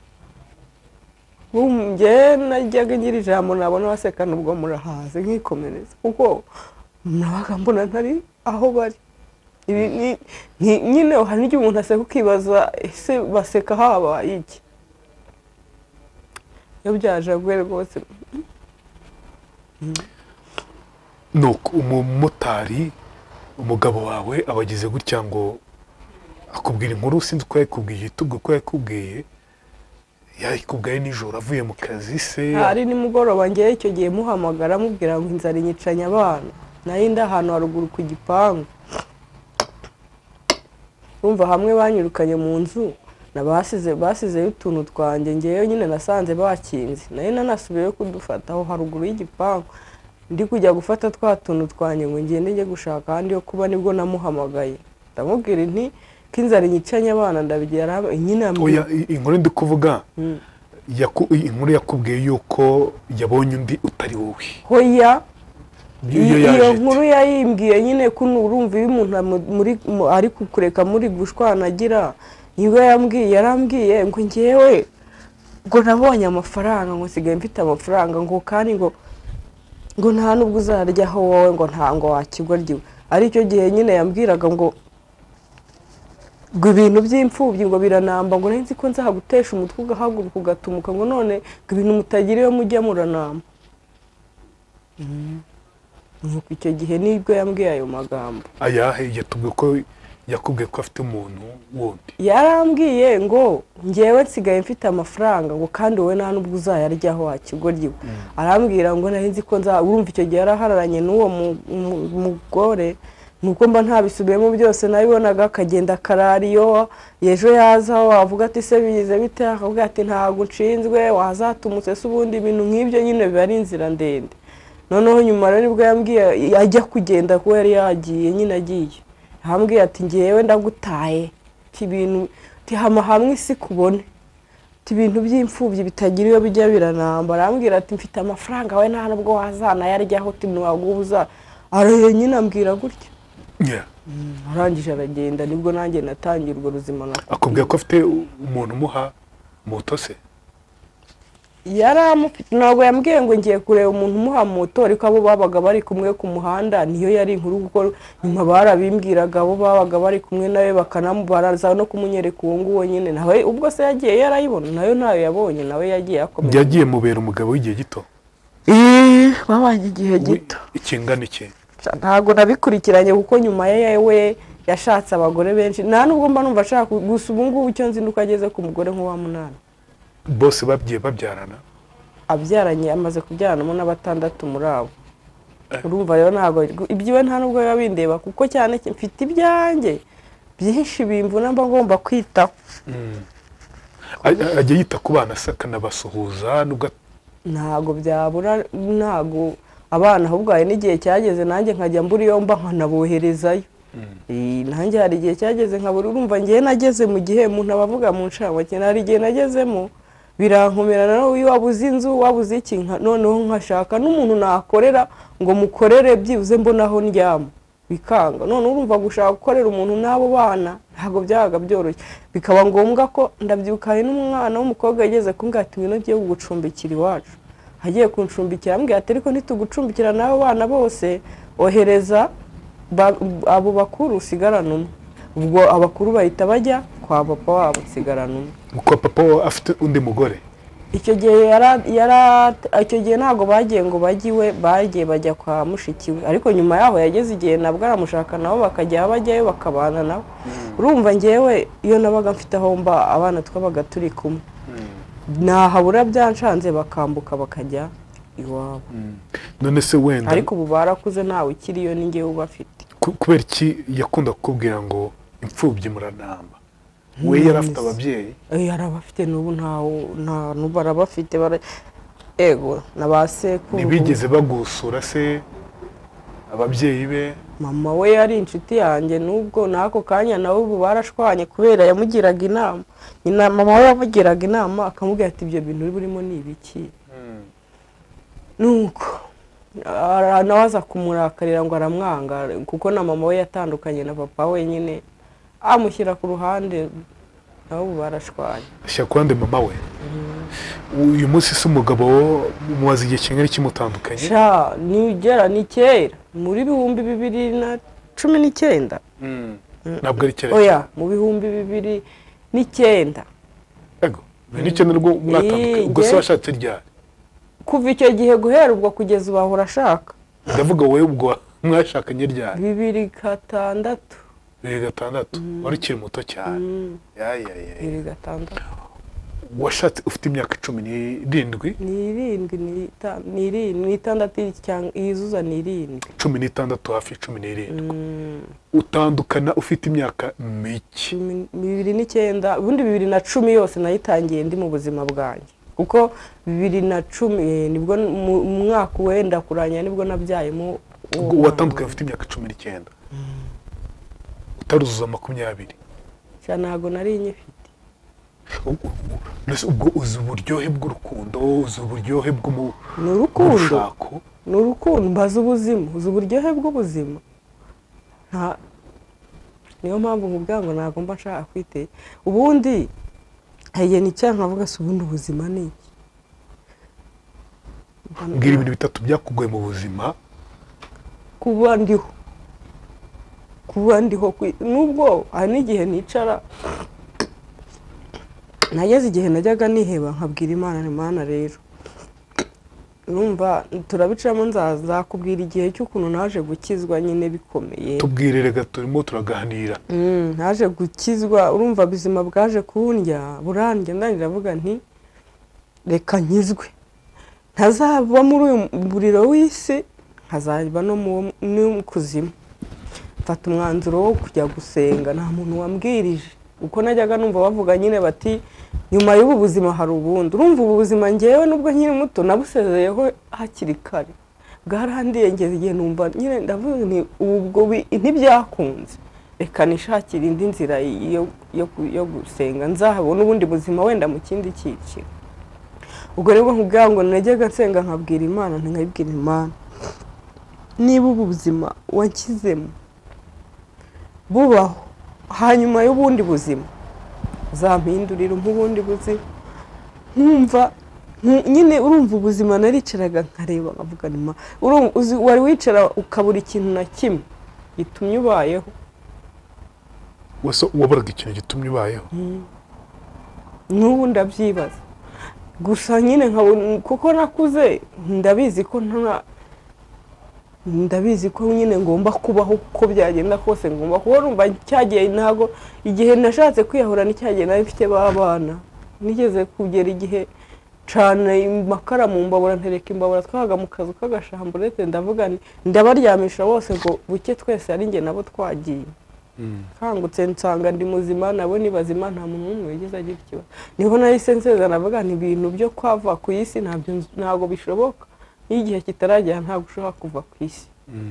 Nge najyaga ngira ijambo nabona baseka nubwo murahaze nkikomereza kuko nabaga mbona ntari aho bari. Ibi nyine hari igihe umuntu aseka ukibaza ese baseka haba iki yo byaje gwe rwose. Nuko umumotari umugabo wawe abagize gutya ngo akubwira inkuru sinzi ko yakubwiye tubwo ko yakubwiye yakubwiye nijoro avuye mu kazi se ari nimugoroba ngiye icyo gihe muhamagara mubwira ngo inzara inyicanya abana nayinda ahantu haruguru ku gipangu. Urumva hamwe banyirukanye mu nzu nabasize basize utuntu twanjye ngiye nyine nasanze bakinze nayo nanasubiye kudufata aho haruguru y'igipangu ndi kujya gufata twa tuntu twanjye ngo ngende njye gushaka kandi yo kuba nibwo namuhamagaye ndamubwira nti kinzara inyicanya abana ndabigira nyine oya inkuru ndi kuvuga inkuru yakubwiye yuko yabonye undi utari wowe. Hoya iyo nkuru yayimbwiye nyine kuno urumva iyo umuntu muri ari kukureka muri gushwanagira niwe yambwiye yarambwiye ngo ngiyewe ngo nabonye amafaranga ngo sigaye mfite amafaranga ngo kandi ngo ngo nta nubwo uzaryaho wowe ngo ntango wakigoryiwe. Ari cyo gihe nyine yambwiraga ngo ngo ibintu by'imfubyi ngo biranamba ngo nzi ko nzahagutesha umutwe ugahaguruka ugatumuka ngo none ibintu mutagiriye mujya muranamba. Nuko icyo gihe nibwo yambwiye ayo magambo. Ayahe yatubwiye ko yakubwiye ko afite umuntu wundi. Yarambwiye ngo ngewe nsigaye mfite amafaranga ngo kandi wowe nta nubwo uzayaryaho wakigoryiwe. Arambwira ngo nzi ko nza urumva icyo gihe yarahararanye n'uwo mugore nuko mba ntabisubiyemo byose nabibonaga akagenda karariyo yejo yaza wavuga ati se bigize bite akavuga ati ntago nshinzwe wazatumutse se ubundi ibintu nk'ibyo nyine biba ari inzira ndende. Noneho nyuma rero nibwo yambwiye ajya kugenda ko yari yagiye nyine agiye hambwiye ati ngewe ndagutaye ibintu tihama hamwe isi kubone ibintu by'imfubyi bitagira iyo bijya biranamba. Arambwira ati mfite amafaranga we nta nubwo wazana yaryaho tinwagubuza araye nyine ambwira gutya. Yeah. Arangije aragenda nibwo nanjye natangiye urwo ruzima nako. Akubwiye ko afite umuntu muha moto se? Yaramufite ntabwo yambwiye ngo ngiye kureba umuntu muha moto ariko abo babaga bari kumwe ku muhanda niyo yari inkuru kuko nyuma barabimbwiraga abo babaga bari kumwe nawe bakanamubaraza no kumunyereka uwo nguwo nyine nawe ubwo se yagiye yarayibona nayo nayo yabonye nawe yagiye akomeye. Yagiye mubera umugabo w'igihe gito? Eh babanye igihe gito. Ikingana iki? Ntago nabikurikiranye kuko nyuma yewe yashatse abagore benshi nta nubwo mba numva ashaka gusa ubu ngubu icyo nzi nuko ageze ku mugore nk'uwa munani. Bose babyiye babyarana? Abyaranye amaze kubyaranamo n'abatandatu muri abo. Urumva rero ntago ibyiwe nta nubwo yabindeba kuko cyane mfite ibyanjye byinshi bimvuna mba ngomba kwitaho. ajya yita ku bana se akanabasuhuza nubwo ntago byabura, ntago abana ahubwo hari n'igihe cyageze nanjye nkajya mbura iyo mba nkanaboherezayo. nanjye hari igihe cyageze nkabura, urumva ngiye nageze mu gihe umuntu abavuga mu ncamake, hari igihe nagezemo birankomerana nawe wabuze inzu wabuze iki, noneho nkashaka n'umuntu nakorera ngo mukorere byibuze mbonaho ndyama bikanga. none urumva gushaka gukorera umuntu n'abo bana ntago byaga byoroshye, bikaba ngombwa ko ndabyukanye n'umwana w'umukobwa yageze kumbwira ngwino giye kugucumbikira iwacu. hagiye kuncumbikira ambwira ati ariko ntitugucumbikira n'abo bana bose, ohereza abo bakuru usigarana umwe. ubwo abakuru bahita bajya kwa papa wabo usigarana umwe. uko papa afite undi mugore icyo gihe yara yara icyo gihe ntago bagiye ngo bagiwe, bagiye bajya kwa mushiki we, ariko nyuma yaho yageze igihe nabwo aramushaka nabo bakajya bajyayo bakabana nabo. urumva ngewe iyo nabaga mfite aho mba abana twabaga turi kumwe, nahabura byanshanze bakambuka bakajya iwabo. none se wenda ariko ubu barakuze ntawe ukiriyo ni ngewe ubafite. kubera iki yakunda kukubwira ngo imfubyi muranamba? we yari afite ababyeyi? yari abafite, n'ubu nta n'ubu arabafite, ego na ba sekuru. ntibigeze bagusura se ababyeyi be? mama we yari inshuti yanjye, n'ubwo n'ako kanya nawe ubu barashwanye kubera yamugiraga inama. nyina mama we yamugiraga inama akamubwira ati ibyo bintu uri burimo ni ibiki. nuko nawe aza kumurakarira ngo aramwanga, kuko na mama we yatandukanye na papa we nyine amushyira ku ruhande, nawe ubu barashwanye. ashyira ku ruhande mama we? uyu munsi se umugabo mumaze igihe kingana iki mutandukanye? sha nigera ni kera muri bihumbi bibiri na cumi n'icyenda. ntabwo ari kera? oya mu bihumbi bibiri n'icyenda. ego n'icyenda nibwo mwatandukanye? ubwo se washatse ryari? kuva icyo gihe guhera ubwo kugeza ubu ahora ashaka. ndavuga wowe ubwo mwashakanye ryari? bibiri gatandatu. bibiri gatandatu? wari ukiri muto cyane. bibiri gatandatu. washatse ufite imyaka cumi n'irindwi? n'irindwi n'itandatu, yizuza n'irindwi. cumi n'itandatu hafi cumi n'irindwi. utandukana ufite imyaka mike? bibiri n'icyenda. ubundi bibiri na cumi yose nayitangiye ndi mu buzima bwanjye, kuko bibiri na cumi nibwo mu mwaka wenda kurangira nibwo nabyayemo. watandukanye ufite imyaka cumi n'icyenda utaruzuza makumyabiri? cyane ntabwo nari nyifite. ubwo uzi uburyohe bw'urukundo, uzi uburyohe bw'urushako? ni urukundo, mbaza ubuzima, uzi uburyohe bw'ubuzima. niyo mpamvu nkubwira ngo ntabwo mba nshaka kwiteye. ubundi hagiye n'icyaha nkavuga se ubundi ubuzima ni iki? mbwira ibintu bitatu byakugoye mu buzima. kuba ndiho kuba ndiho nubwo hari n'igihe nicara nageze igihe najyaga niheba nkabwira Imana, ni Imana rero urumva turabicamo, nzakubwira igihe cy'ukuntu naje gukizwa nyine bikomeye. tubwire rega turimo turaganira. naje gukizwa, urumva ubuzima bwaje kundya burandya, ndandiravuga nti reka nkizwe, ntazaba muri uyu muriro w'isi, nkazaba no mu kuzimu. mfata umwanzuro wo kujya gusenga, nta muntu wambwirije, uko najyaga numva bavuga nyine bati nyuma y'ubu buzima hari ubundi. urumva ubu buzima ngewe nubwo nkiri muto nabusezeyeho hakiri kare, bwarandiye ngeze igihe numva nyine ndavuga nti ubwo ntibyakunze, reka nishakire indi nzira yo gusenga, nzahabona ubundi buzima wenda mu kindi cyiciro. ubwo rero nkubwira ngo najyaga nsenga nkabwira Imana, nkayibwira Imana, niba ubu buzima wankizemo bubaho hanyuma y'ubundi buzima, zampindurira ubundi buzima. nkumva nyine, urumva ubuzima naricaraga nkareba nkavuga nima, wari wicara ukabura ikintu na kimwe gitumye ubayeho. wese waburaga ikintu gitumye ubayeho? n'ubu ndabyibaza gusa nyine, kuko nakuze ndabizi ko nta ndabizi ko nyine ngomba kubaho uko byagenda kose, ngomba kuba numva cyagiye. ntago igihe nashatse kwiyahura n'icyagiye nari mfite babana, nigeze kugera igihe cyane makara mu mbabura, ntereka imbabura, twahaga mu kazu k'agashamburete, ndavuga ndabaryamisha bose ngo buke twese ari njye nabo twagiye. kangutse nsanga ndi muzima nabo ni bazima nta muntu n'umwe wigeze agira ikibazo niho nahise nsezerana navuga nti ibintu byo kwava ku isi ntabyo ntago bishoboka n'igihe kitaragera ntabwo ushobora kuva ku isi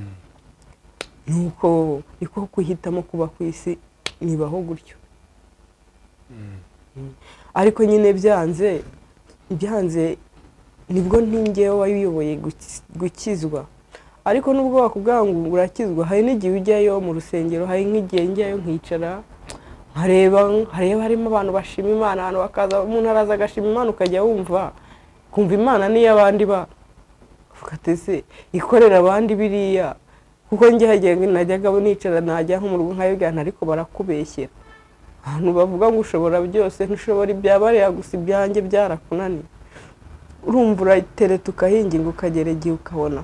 nuko iko kuhitamo kuba ku isi nibaho gutyo ariko nyine byanze byanze nibwo ntingewe wayoboye gukizwa ariko nubwo bakubwira ngo urakizwa hari n'igihe ujyayo mu rusengero hari nk'igihe njyayo nkicara nkareba hareba harimo abantu bashima Imana abantu bakaza umuntu araza agashima Imana ukajya wumva kumva Imana niyo abandi ba ugatese ikorera abandi biriya kuko njye hagiye najyaga nicara najya nko mu rugo nkayibwana ariko barakubeshyera abantu bavuga ngo ushobora byose ntushobora ibyabariya gusa ibyanjye byarakunaniye urumva urayitereta ukahinginga ukagera igihe ukabona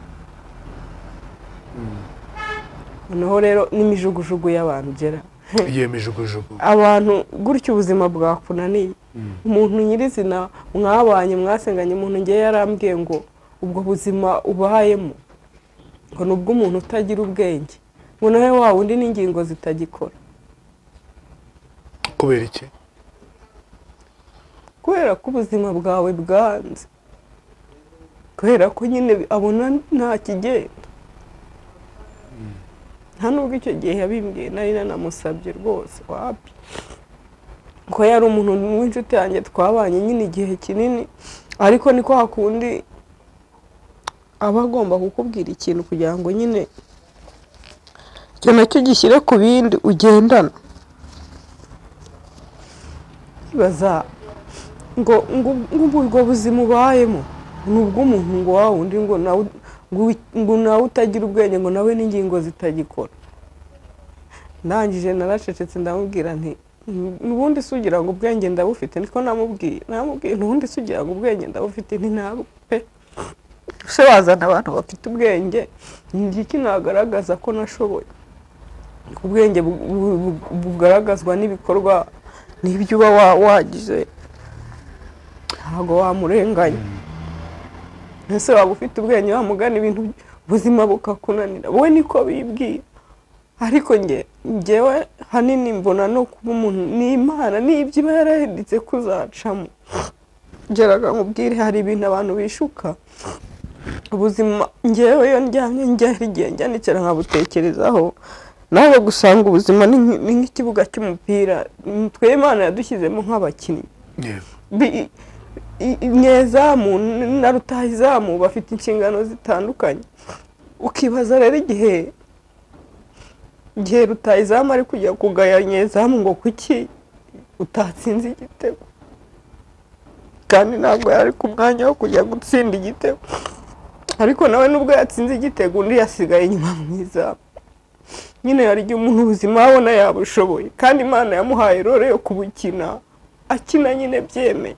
noneho rero n'imijugujugu y'abantu gera iyo mijugujugu abantu gutyo ubuzima bwakunaniye umuntu nyirizina mwabanye mwasenganye umuntu ngiye yarambwiye ngo ubwo buzima ubayemo ngo nubwo umuntu utagira ubwenge ngo nawe wa wundi n'ingingo zitagikora kubera iki kubera ko ubuzima bwawe bwanze kubera ko nyine abona nta kigenda nta nubwo icyo gihe yabimbwiye nari nanamusabye rwose wapi ko yari umuntu w'inshuti yanjye twabanye nyine igihe kinini ariko niko hakundi aba agomba kukubwira ikintu kugira ngo nyine icyo nacyo gishyire ku bindi ugendana baza ngo ngo ubwo buzima ubayemo nubwo umuntu ngo wa wundi ngo nawe ngo nawe utagira ubwenge ngo nawe n'ingingo zitagikora ndangije naracecetse ndamubwira nti nubundi sugira ngo ubwenge ndabufite niko namubwiye namubwiye nubundi sugira ngo ubwenge ndabufite nti ntabwo pe se wazana abantu bafite ubwenge iki nagaragaza ko nashoboye ubwenge bugaragazwa n'ibikorwa n'ibyo uba wagize ntabwo wamurenganya ese waba ufite ubwenge wamugana ibintu ubuzima bukakunanira wowe niko bibwira ariko nge ngewe hanini mbona no kuba umuntu n'Imana n'ibyo iba yarahinditse kuzacamo ngeraga nkubwire hari ibintu abantu bishuka ubuzima ngewe yo njyamye njya igihe njya nicara nkabutekerezaho nawe gusanga ubuzima ni nk'ikibuga cy'umupira twe Imana yadushyizemo nk'abakinnyi nyezamu na rutahizamu bafite inshingano zitandukanye ukibaza rero igihe igihe rutahizamu ari kujya kugaya nyezamu ngo kuki utatsinze igitego kandi ntabwo yari ku mwanya wo kujya gutsinda igitego ariko nawe nubwo yatsinze igitego undi yasigaye inyuma mu izamu nyine hari igihe umuntu ubuzima abona yabushoboye kandi Imana yamuhaye role yo kubukina akina nyine byemeye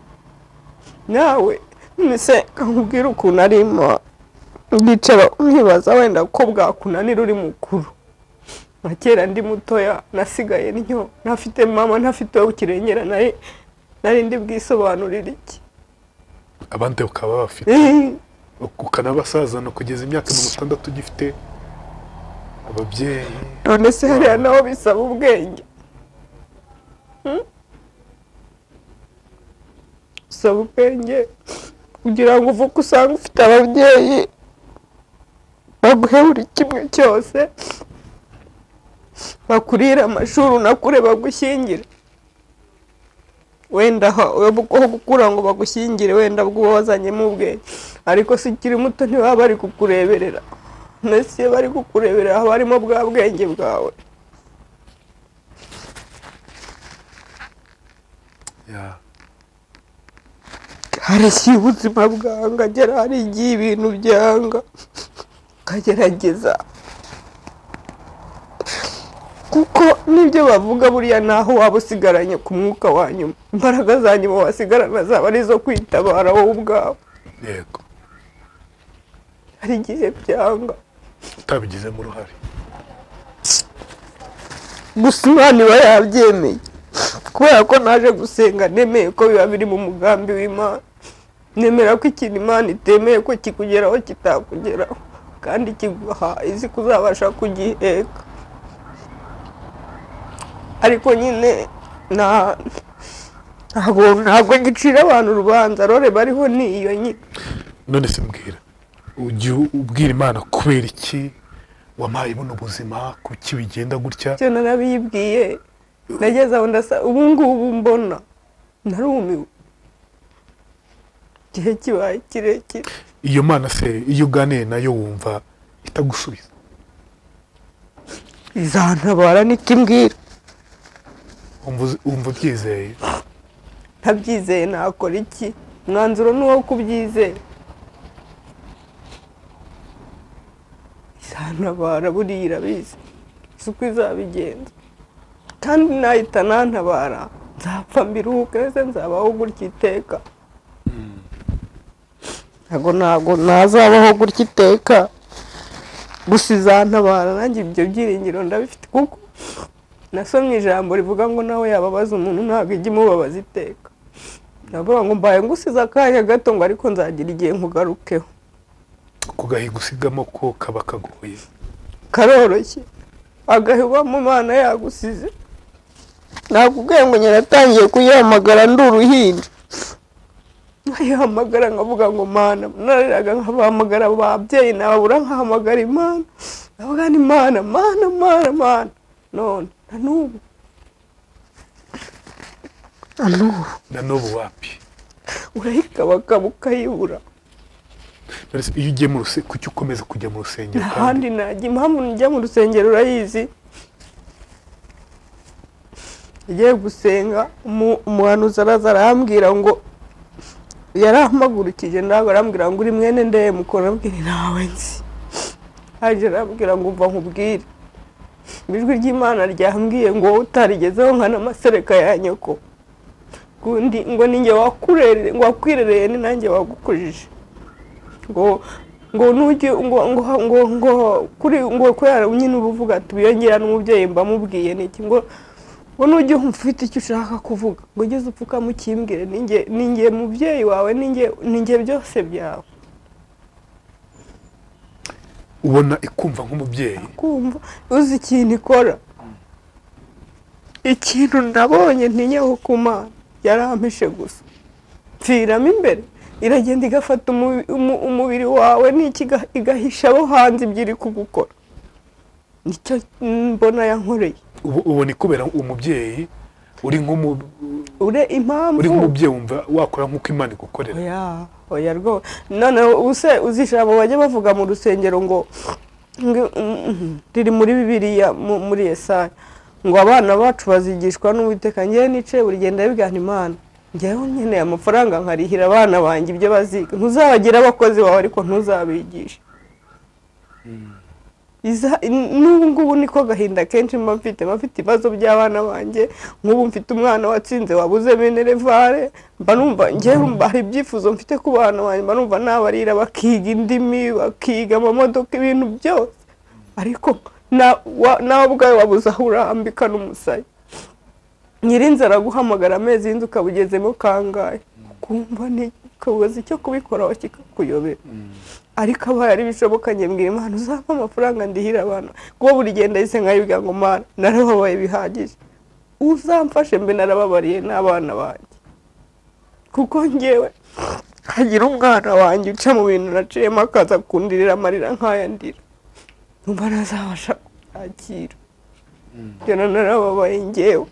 nawe nise nkubwira ukuntu arimo ndicara nkibaza wenda ko bwakunanira uri mukuru nka kera ndi mutoya nasigaye ntyo ntafite mama ntafite ukirengera naye nari ndi bwisobanurira iki abandi ukaba bafite ukanabasazana kugeza imyaka mirongo itandatu ugifite ababyeyi none se hariya naho bisaba ubwenge usaba ubwenge kugira ngo uvuke usanga ufite ababyeyi baguhe buri kimwe cyose bakurira amashuri unakure bagushyingire wenda aho gukura ngo bagushyingire wenda bwo wazanyemo ubwenge ariko si ukiri muto ntibaba bari kukureberera ndetse bari kukureberera haba harimo bwa bwenge bwawe harashya ubuzima bwanga agera hari igihe ibintu byanga ukagerageza kuko nibyo bavuga buriya naho waba usigaranye ku mwuka wa nyuma imbaraga za nyuma wasigarana zaba ari izo kwitabara wowe ubwawe yego hari igihe byanga utabigizemo uruhare gusa Imana iba yabyemeye kubera ko naje gusenga nemeye ko biba biri mu mugambi w'Imana nemera ko ikintu Imana itemeye ko kikugeraho kitakugeraho kandi kiguha izi kuzabasha kugiheka ariko nyine na ntabwo ntabwo gicira abantu urubanza rore bariho ni iyo nyine. none se mbwira ujye ubwira Imana kubera iki wampaye buno buzima kuki bigenda gutya? cyo narabibwiye nageze aho ndasa ubu ngubu mbona narumiwe gihe kibaye kirekire. Iyo Mana se iyo uganiye nayo wumva itagusubiza? Izantabara n'ikimbwira. Umva ubyizeye? Ntabyizeye nakora iki? Mwanzuro ni uwo kubyizera. Izantabara buriya irabizi suko izabigenza kandi nahita nantabara nzapfa mbiruhuke ese nzabaho gutya iteka. Ntabwo ntabwo nazabaho gutya iteka gusa izantabara nanjye ibyo byiringiro ndabifite kuko nasomye ijambo rivuga ngo nawe yababaza umuntu ntabwo ijya imubabaza iteka. Ndavuga ngo mbaye ngusize akanya gato ngo ariko nzagira igihe nkugarukeho. Kugahiga usigamo ko kaba kagoye karoroshye agahiba mu Mana yagusize nakubwiye ngo nyiratangiye kuyihamagara ndi uruhinja nkayihamagara nkavuga ngo Mana nariraga nkabahamagara ababyeyi nababura nkahamagara Imana navuga ni Mana Mana Mana Mana none na n'ubu na n'ubu na n'ubu wapi urayikabakaba ukayibura. iyo ugiye mu rusengero kuki ukomeza kujya mu rusengero kandi najya impamvu njya mu rusengero urayizi igiye gusenga umuhanuzi araza arambwira ngo yarampagurukije ndago arambwira ngo uri mwene ndeye mukora abwira nawe nzi haje arambwira ngo umva nkubwire ijwi ry'Imana ryambwiye ngo utarigezeho nkana amasereka ya nyoko kundi ngo ninjye wakurere ngo wakwirereye ni nanjye wagukujije ngo ngo nujye ngo ngo ngo ngo kuri ngo ko yara nyine ubuvuga ati biyongera n'umubyeyi mba mubwiye niki ngo ngo nujye umfite icyo ushaka kuvuga ngo ugeze upfuka mukimbwire ninjye ninjye mubyeyi wawe ninjye ninjye byose byawe. Ubona ikumva nk'umubyeyi kumva uzi ikintu ikora ikintu ndabonye ntinyeho ku Mana yarampishe gusa pfiramo imbere iragenda igafata umubiri wawe n'iki igahisha abo hanze ibyiri kugukora nicyo mbona yankoreye. Ubona ikubera umubyeyi uri nk'umu ure impamvu uri nk'umubyeyi wumva wakora nk'uko Imana igukorera. oya oya rwo none use uzishaba bajye bavuga mu rusengero ngo riri muri Bibiliya muri Yesaya ngo abana bacu bazigishwa n'Uwiteka ngiye nice buri genda bigana Imana njyewe nyine amafaranga nkarihira abana banjye ibyo baziga ntuzabagira abakozi bawe ariko ntuzabigisha. Iza n'ubu ngubu niko gahinda kenshi mba mfite bafite ibibazo by'abana banjye nk'ubu mfite umwana watsinze wabuze minerevare mba numva njyewe mba hari ibyifuzo mfite ku bana banjye mba numva nabarira bakiga indimi bakiga amamodoka ibintu byose ariko nawe ubwawe wabuze aho urambika n'umusaya nyirinzara guhamagara amezi y'inzu ukabugezemo kangahe kumva nikabuze icyo kubikoraho kikakuyobera ariko abaye ari bishoboka nyembwira Imana uzampa amafaranga ndihira abana kuko buri genda yise nkayibwira ngo Mana narababaye bihagije uzamfashe mbe narababariye n'abana banjye kuko njyewe hagira umwana wanjye uca mu bintu naciyemo akaza kundirira amarira nk'aya ndira numva nazabasha kwakira njyana narababaye njyewe.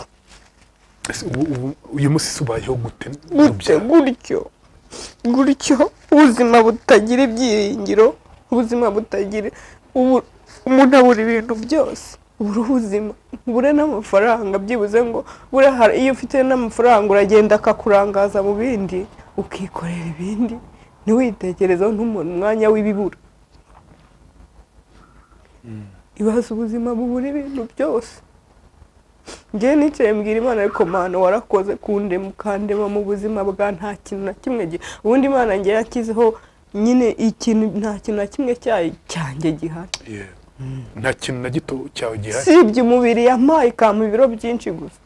Uyu munsi subayeho gute gutyo gutyo ubuzima butagira ibyiringiro ubuzima butagira umuntu abura ibintu byose ubura ubuzima ubure n'amafaranga byibuze ngo bure iyo ufite n'amafaranga uragenda akakurangaza mu bindi ukikorera ibindi ntiwitekerezeho n'umuntu umwanya w'ibibura. Ibaza ubuzima bubura ibintu byose njye nicaye mbwira Imana ariko Mana warakoze kundema ukandema mu buzima bwa nta kintu na kimwe ubundi Imana njye yakizeho nyine ikintu nta kintu na kimwe cyayi cyanjye gihari nta kintu na gito cyawe gihari sibye umubiri yampaye ikampa ibiro byinshi gusa.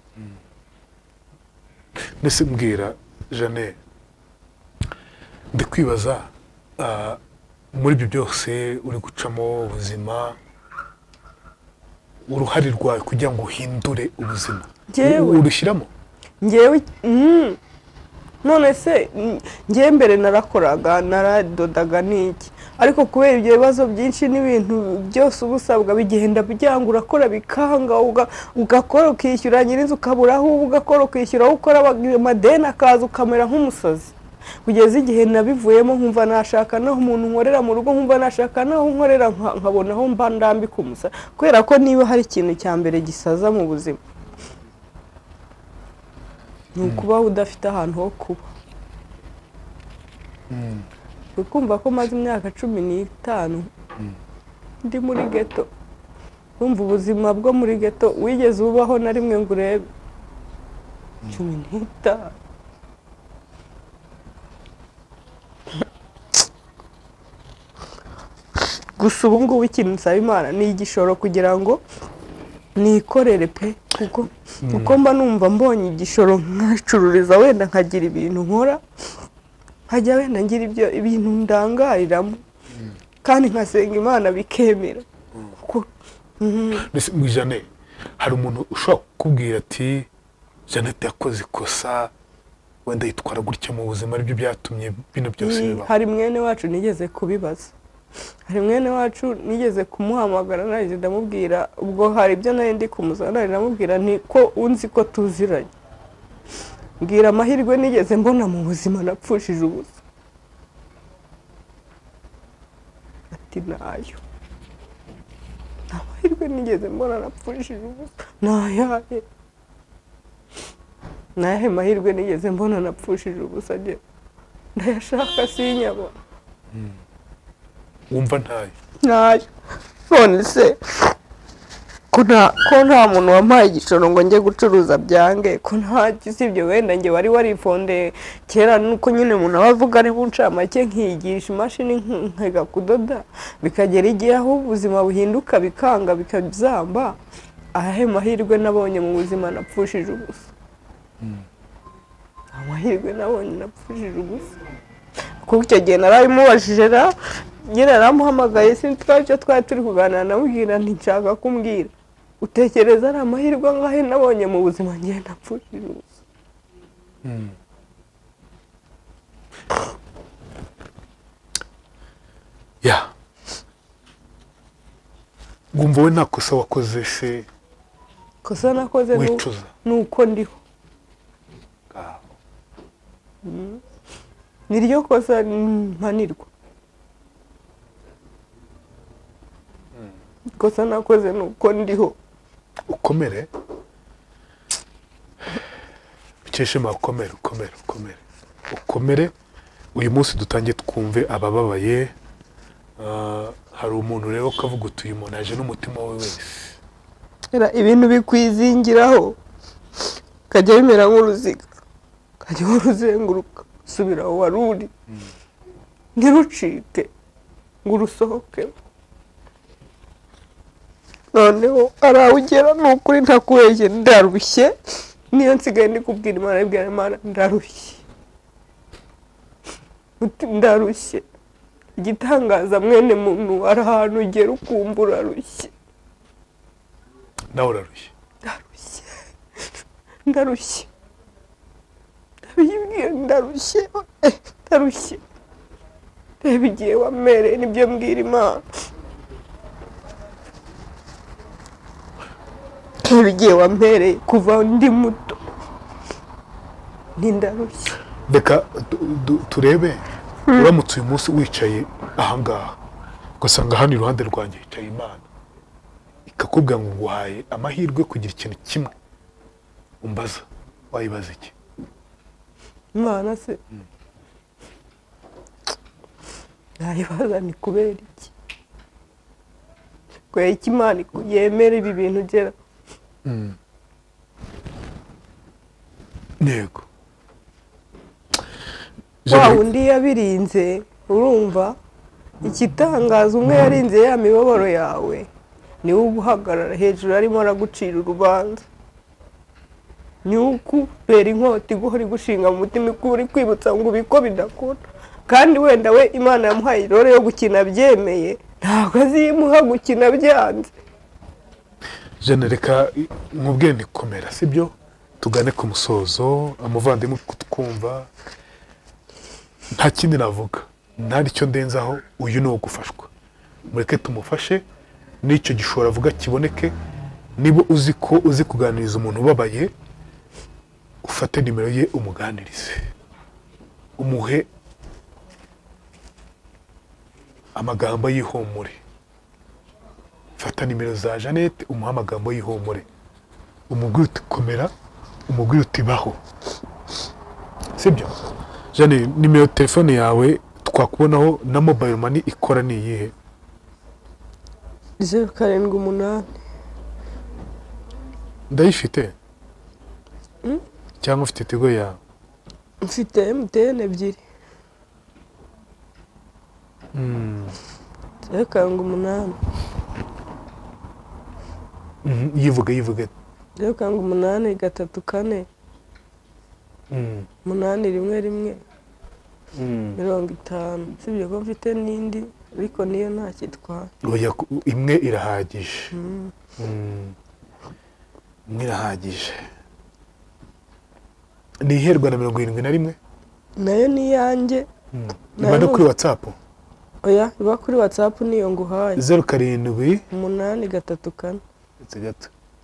Ndetse mbwira Jeanne ndikwibaza muri ibyo byose uri gucamo ubuzima uruhare rwawe kugira ngo uhindure ubuzima Njyewe. urushyiramo ngewe mm, none se mm, ngewe mbere narakoraga naradodaga n'iki ariko kubera ibyo bibazo byinshi n'ibintu byose uba usabwa bigenda byanga urakora bikanga uga- ugakora ukishyura nyiriza ukabura aho uba ugakora ukishyura aho ukora amadeni akaza ukamera nk'umusazi kugeza igihe nabivuyemo nkumva nashaka naho umuntu nkorera mu rugo nkumva nashaka naho nkorera nka- nkabona aho mba ndambika umusa kubera ko niba hari ikintu cya mbere gisaza mu buzima ni ukuba udafite ahantu ho kuba ukumva ko maze imyaka cumi n'itanu ndi muri geto wumva ubuzima bwo muri geto wigeze ubaho na rimwe ngo urebe cumi n'itanu gusa ubu ngubu ikintu nsaba imana ni igishoro kugira ngo nikorere pe kuko uko mba numva mbonye igishoro nkacururiza wenda nkagira ibintu nkora nkajya wenda ngira ibyo ibintu ndangariramo kandi nkasenga imana bikemera kuko mbese mu ijane hari umuntu ushobora kukubwira ati Jeannette yakoze ikosa wenda yitwara gutya mu buzima aribyo byatumye bino byose bibaho hari mwene wacu nigeze kubibaza hari mwene wacu nigeze kumuhamagara nahise ndamubwira ubwo hari ibyo nari ndi kumusaba nari ndamubwira nti ko unzi ko tuziranye mbwira amahirwe nigeze mbona mu buzima napfushije ubusa ati nayo nta mahirwe nigeze mbona napfushije ubusa nayahe nayahe mahirwe nigeze mbona napfushije ubusa njye ndayashaka sinyabona wumva ntayo ntayo none se ko nta ko nta muntu wampaye igishoro ngo njye gucuruza byange ko nta usibye wenda njye wari warifondeye kera nuko nyine umuntu aba avuga ari buncamake nkiyigisha imashini nkiga kudoda bikagera igihe aho ubuzima buhinduka bikanga bikabyamba ayahe mahirwe nabonye mu buzima napfushije ubusa amahirwe nabonye napfushije ubusa kuko icyo gihe narabimubajije ra nyine naramuhamagaye sinzi twari icyo twari turi kuganira namubwira nti nshaka kumbwira utekereza ari amahirwe angahe nabonye mu buzima ngiye napfushije ubusa ya wumva we nta kosa wakoze se kosa nakoze ni- wicuza ni uko ndiho niryo kosa mpanirwa kosa nakoze ni uko ndiho ukomere bikeshema ukomere ukomere ukomere ukomere uyu munsi dutangiye twumve abababaye. Ah, hari umuntu rero ukavuga uti uyu muntu aje n'umutima we wese era ibintu bikwizingiraho kajya bimera nk'uruziga kajya uruzenguruka usubira aho wari uri ntirucike ngo urusohoke noneho arawugera ni ukuri ntakubeshye ndarushye niyo nsigaye ndi kubwira imana ibwira imana ndarushye uti ndarushye igitangaza mwene muntu ari ahantu ugera ukumva urarushye nawe urarushye ndarushye ndarushye ndabibwiye ndarushye eh, ndarushye reba igihe wamereye nibyo mbwira imana reba igihe wampereye kuva ndi muto ntindarushye reka tu- tu- turebe uramutse uyu munsi wicaye ahangaha ugasanga hano iruhande rwanjye hicaye imana ikakubwira ngo nguhaye amahirwe kugira ikintu kimwe umbaza wayibaza iki imana se nayibaza ni kubera iki kubera iki imana yemera ibi bintu ugera yego wa wundi yabirinze urumva ikitangaza umwe yarinze ya mibabaro yawe niwe uguhagarara hejuru arimo aragucira urubanza ni ukubera inkota iguhora igushinga mu mutima uri kwibutsa ngo ubiko bidakora kandi wenda we imana yamuhaye irore yo gukina byemeye ntabwo azimuha gukina byanze Jeanne reka nkubwiye nikomera sibyo tugane ku musozo amuvandimwe kutwumva nta kindi navuga ntari cyo ndenzaho uyu ni wo gufashwa mureke tumufashe n'icyo gishobora avuga kiboneke niba uzi ko uzi kuganiriza umuntu ubabaye ufate nimero ye umuganirize umuhe amagambo y'ihumure fata nimero za Jeannette umuha amagambo y'ihumure umubwire uti komera umubwire uti baho sibyo Jeanne nimero telefone yawe twakubonaho na mobile money ikora ni iyihe zeru karindwi umunani ndayifite cyangwa ufite tigo yawe mfite M T N ebyiri zeru karindwi umunani yivuga yivuga zeru karindwi umunani gatatu kane umunani rimwe rimwe mirongo itanu sibyo ko mfite n'indi ariko niyo nta kitwara oya imwe irahagije imwe irahagije ni iherwa na mirongo irindwi na rimwe nayo ni iyanjye iba no kuri WhatsApp oya iba kuri WhatsApp niyo nguhaye zeru karindwi umunani gatatu kane ndetse gato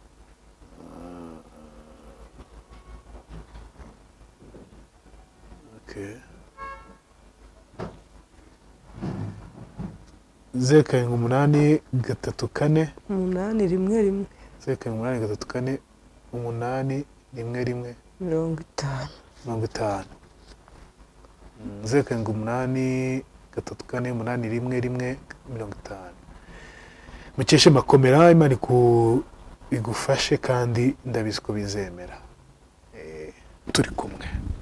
zeru karindwi umunani gatatu kane umunani rimwe rimwe zeru karindwi umunani gatatu kane umunani rimwe rimwe mirongo itanu mirongo itanu zeru karindwi umunani gatatu kane umunani rimwe rimwe mirongo itanu mukeshe makomera Imana igufashe kandi ndabizi ko bizemera turi kumwe.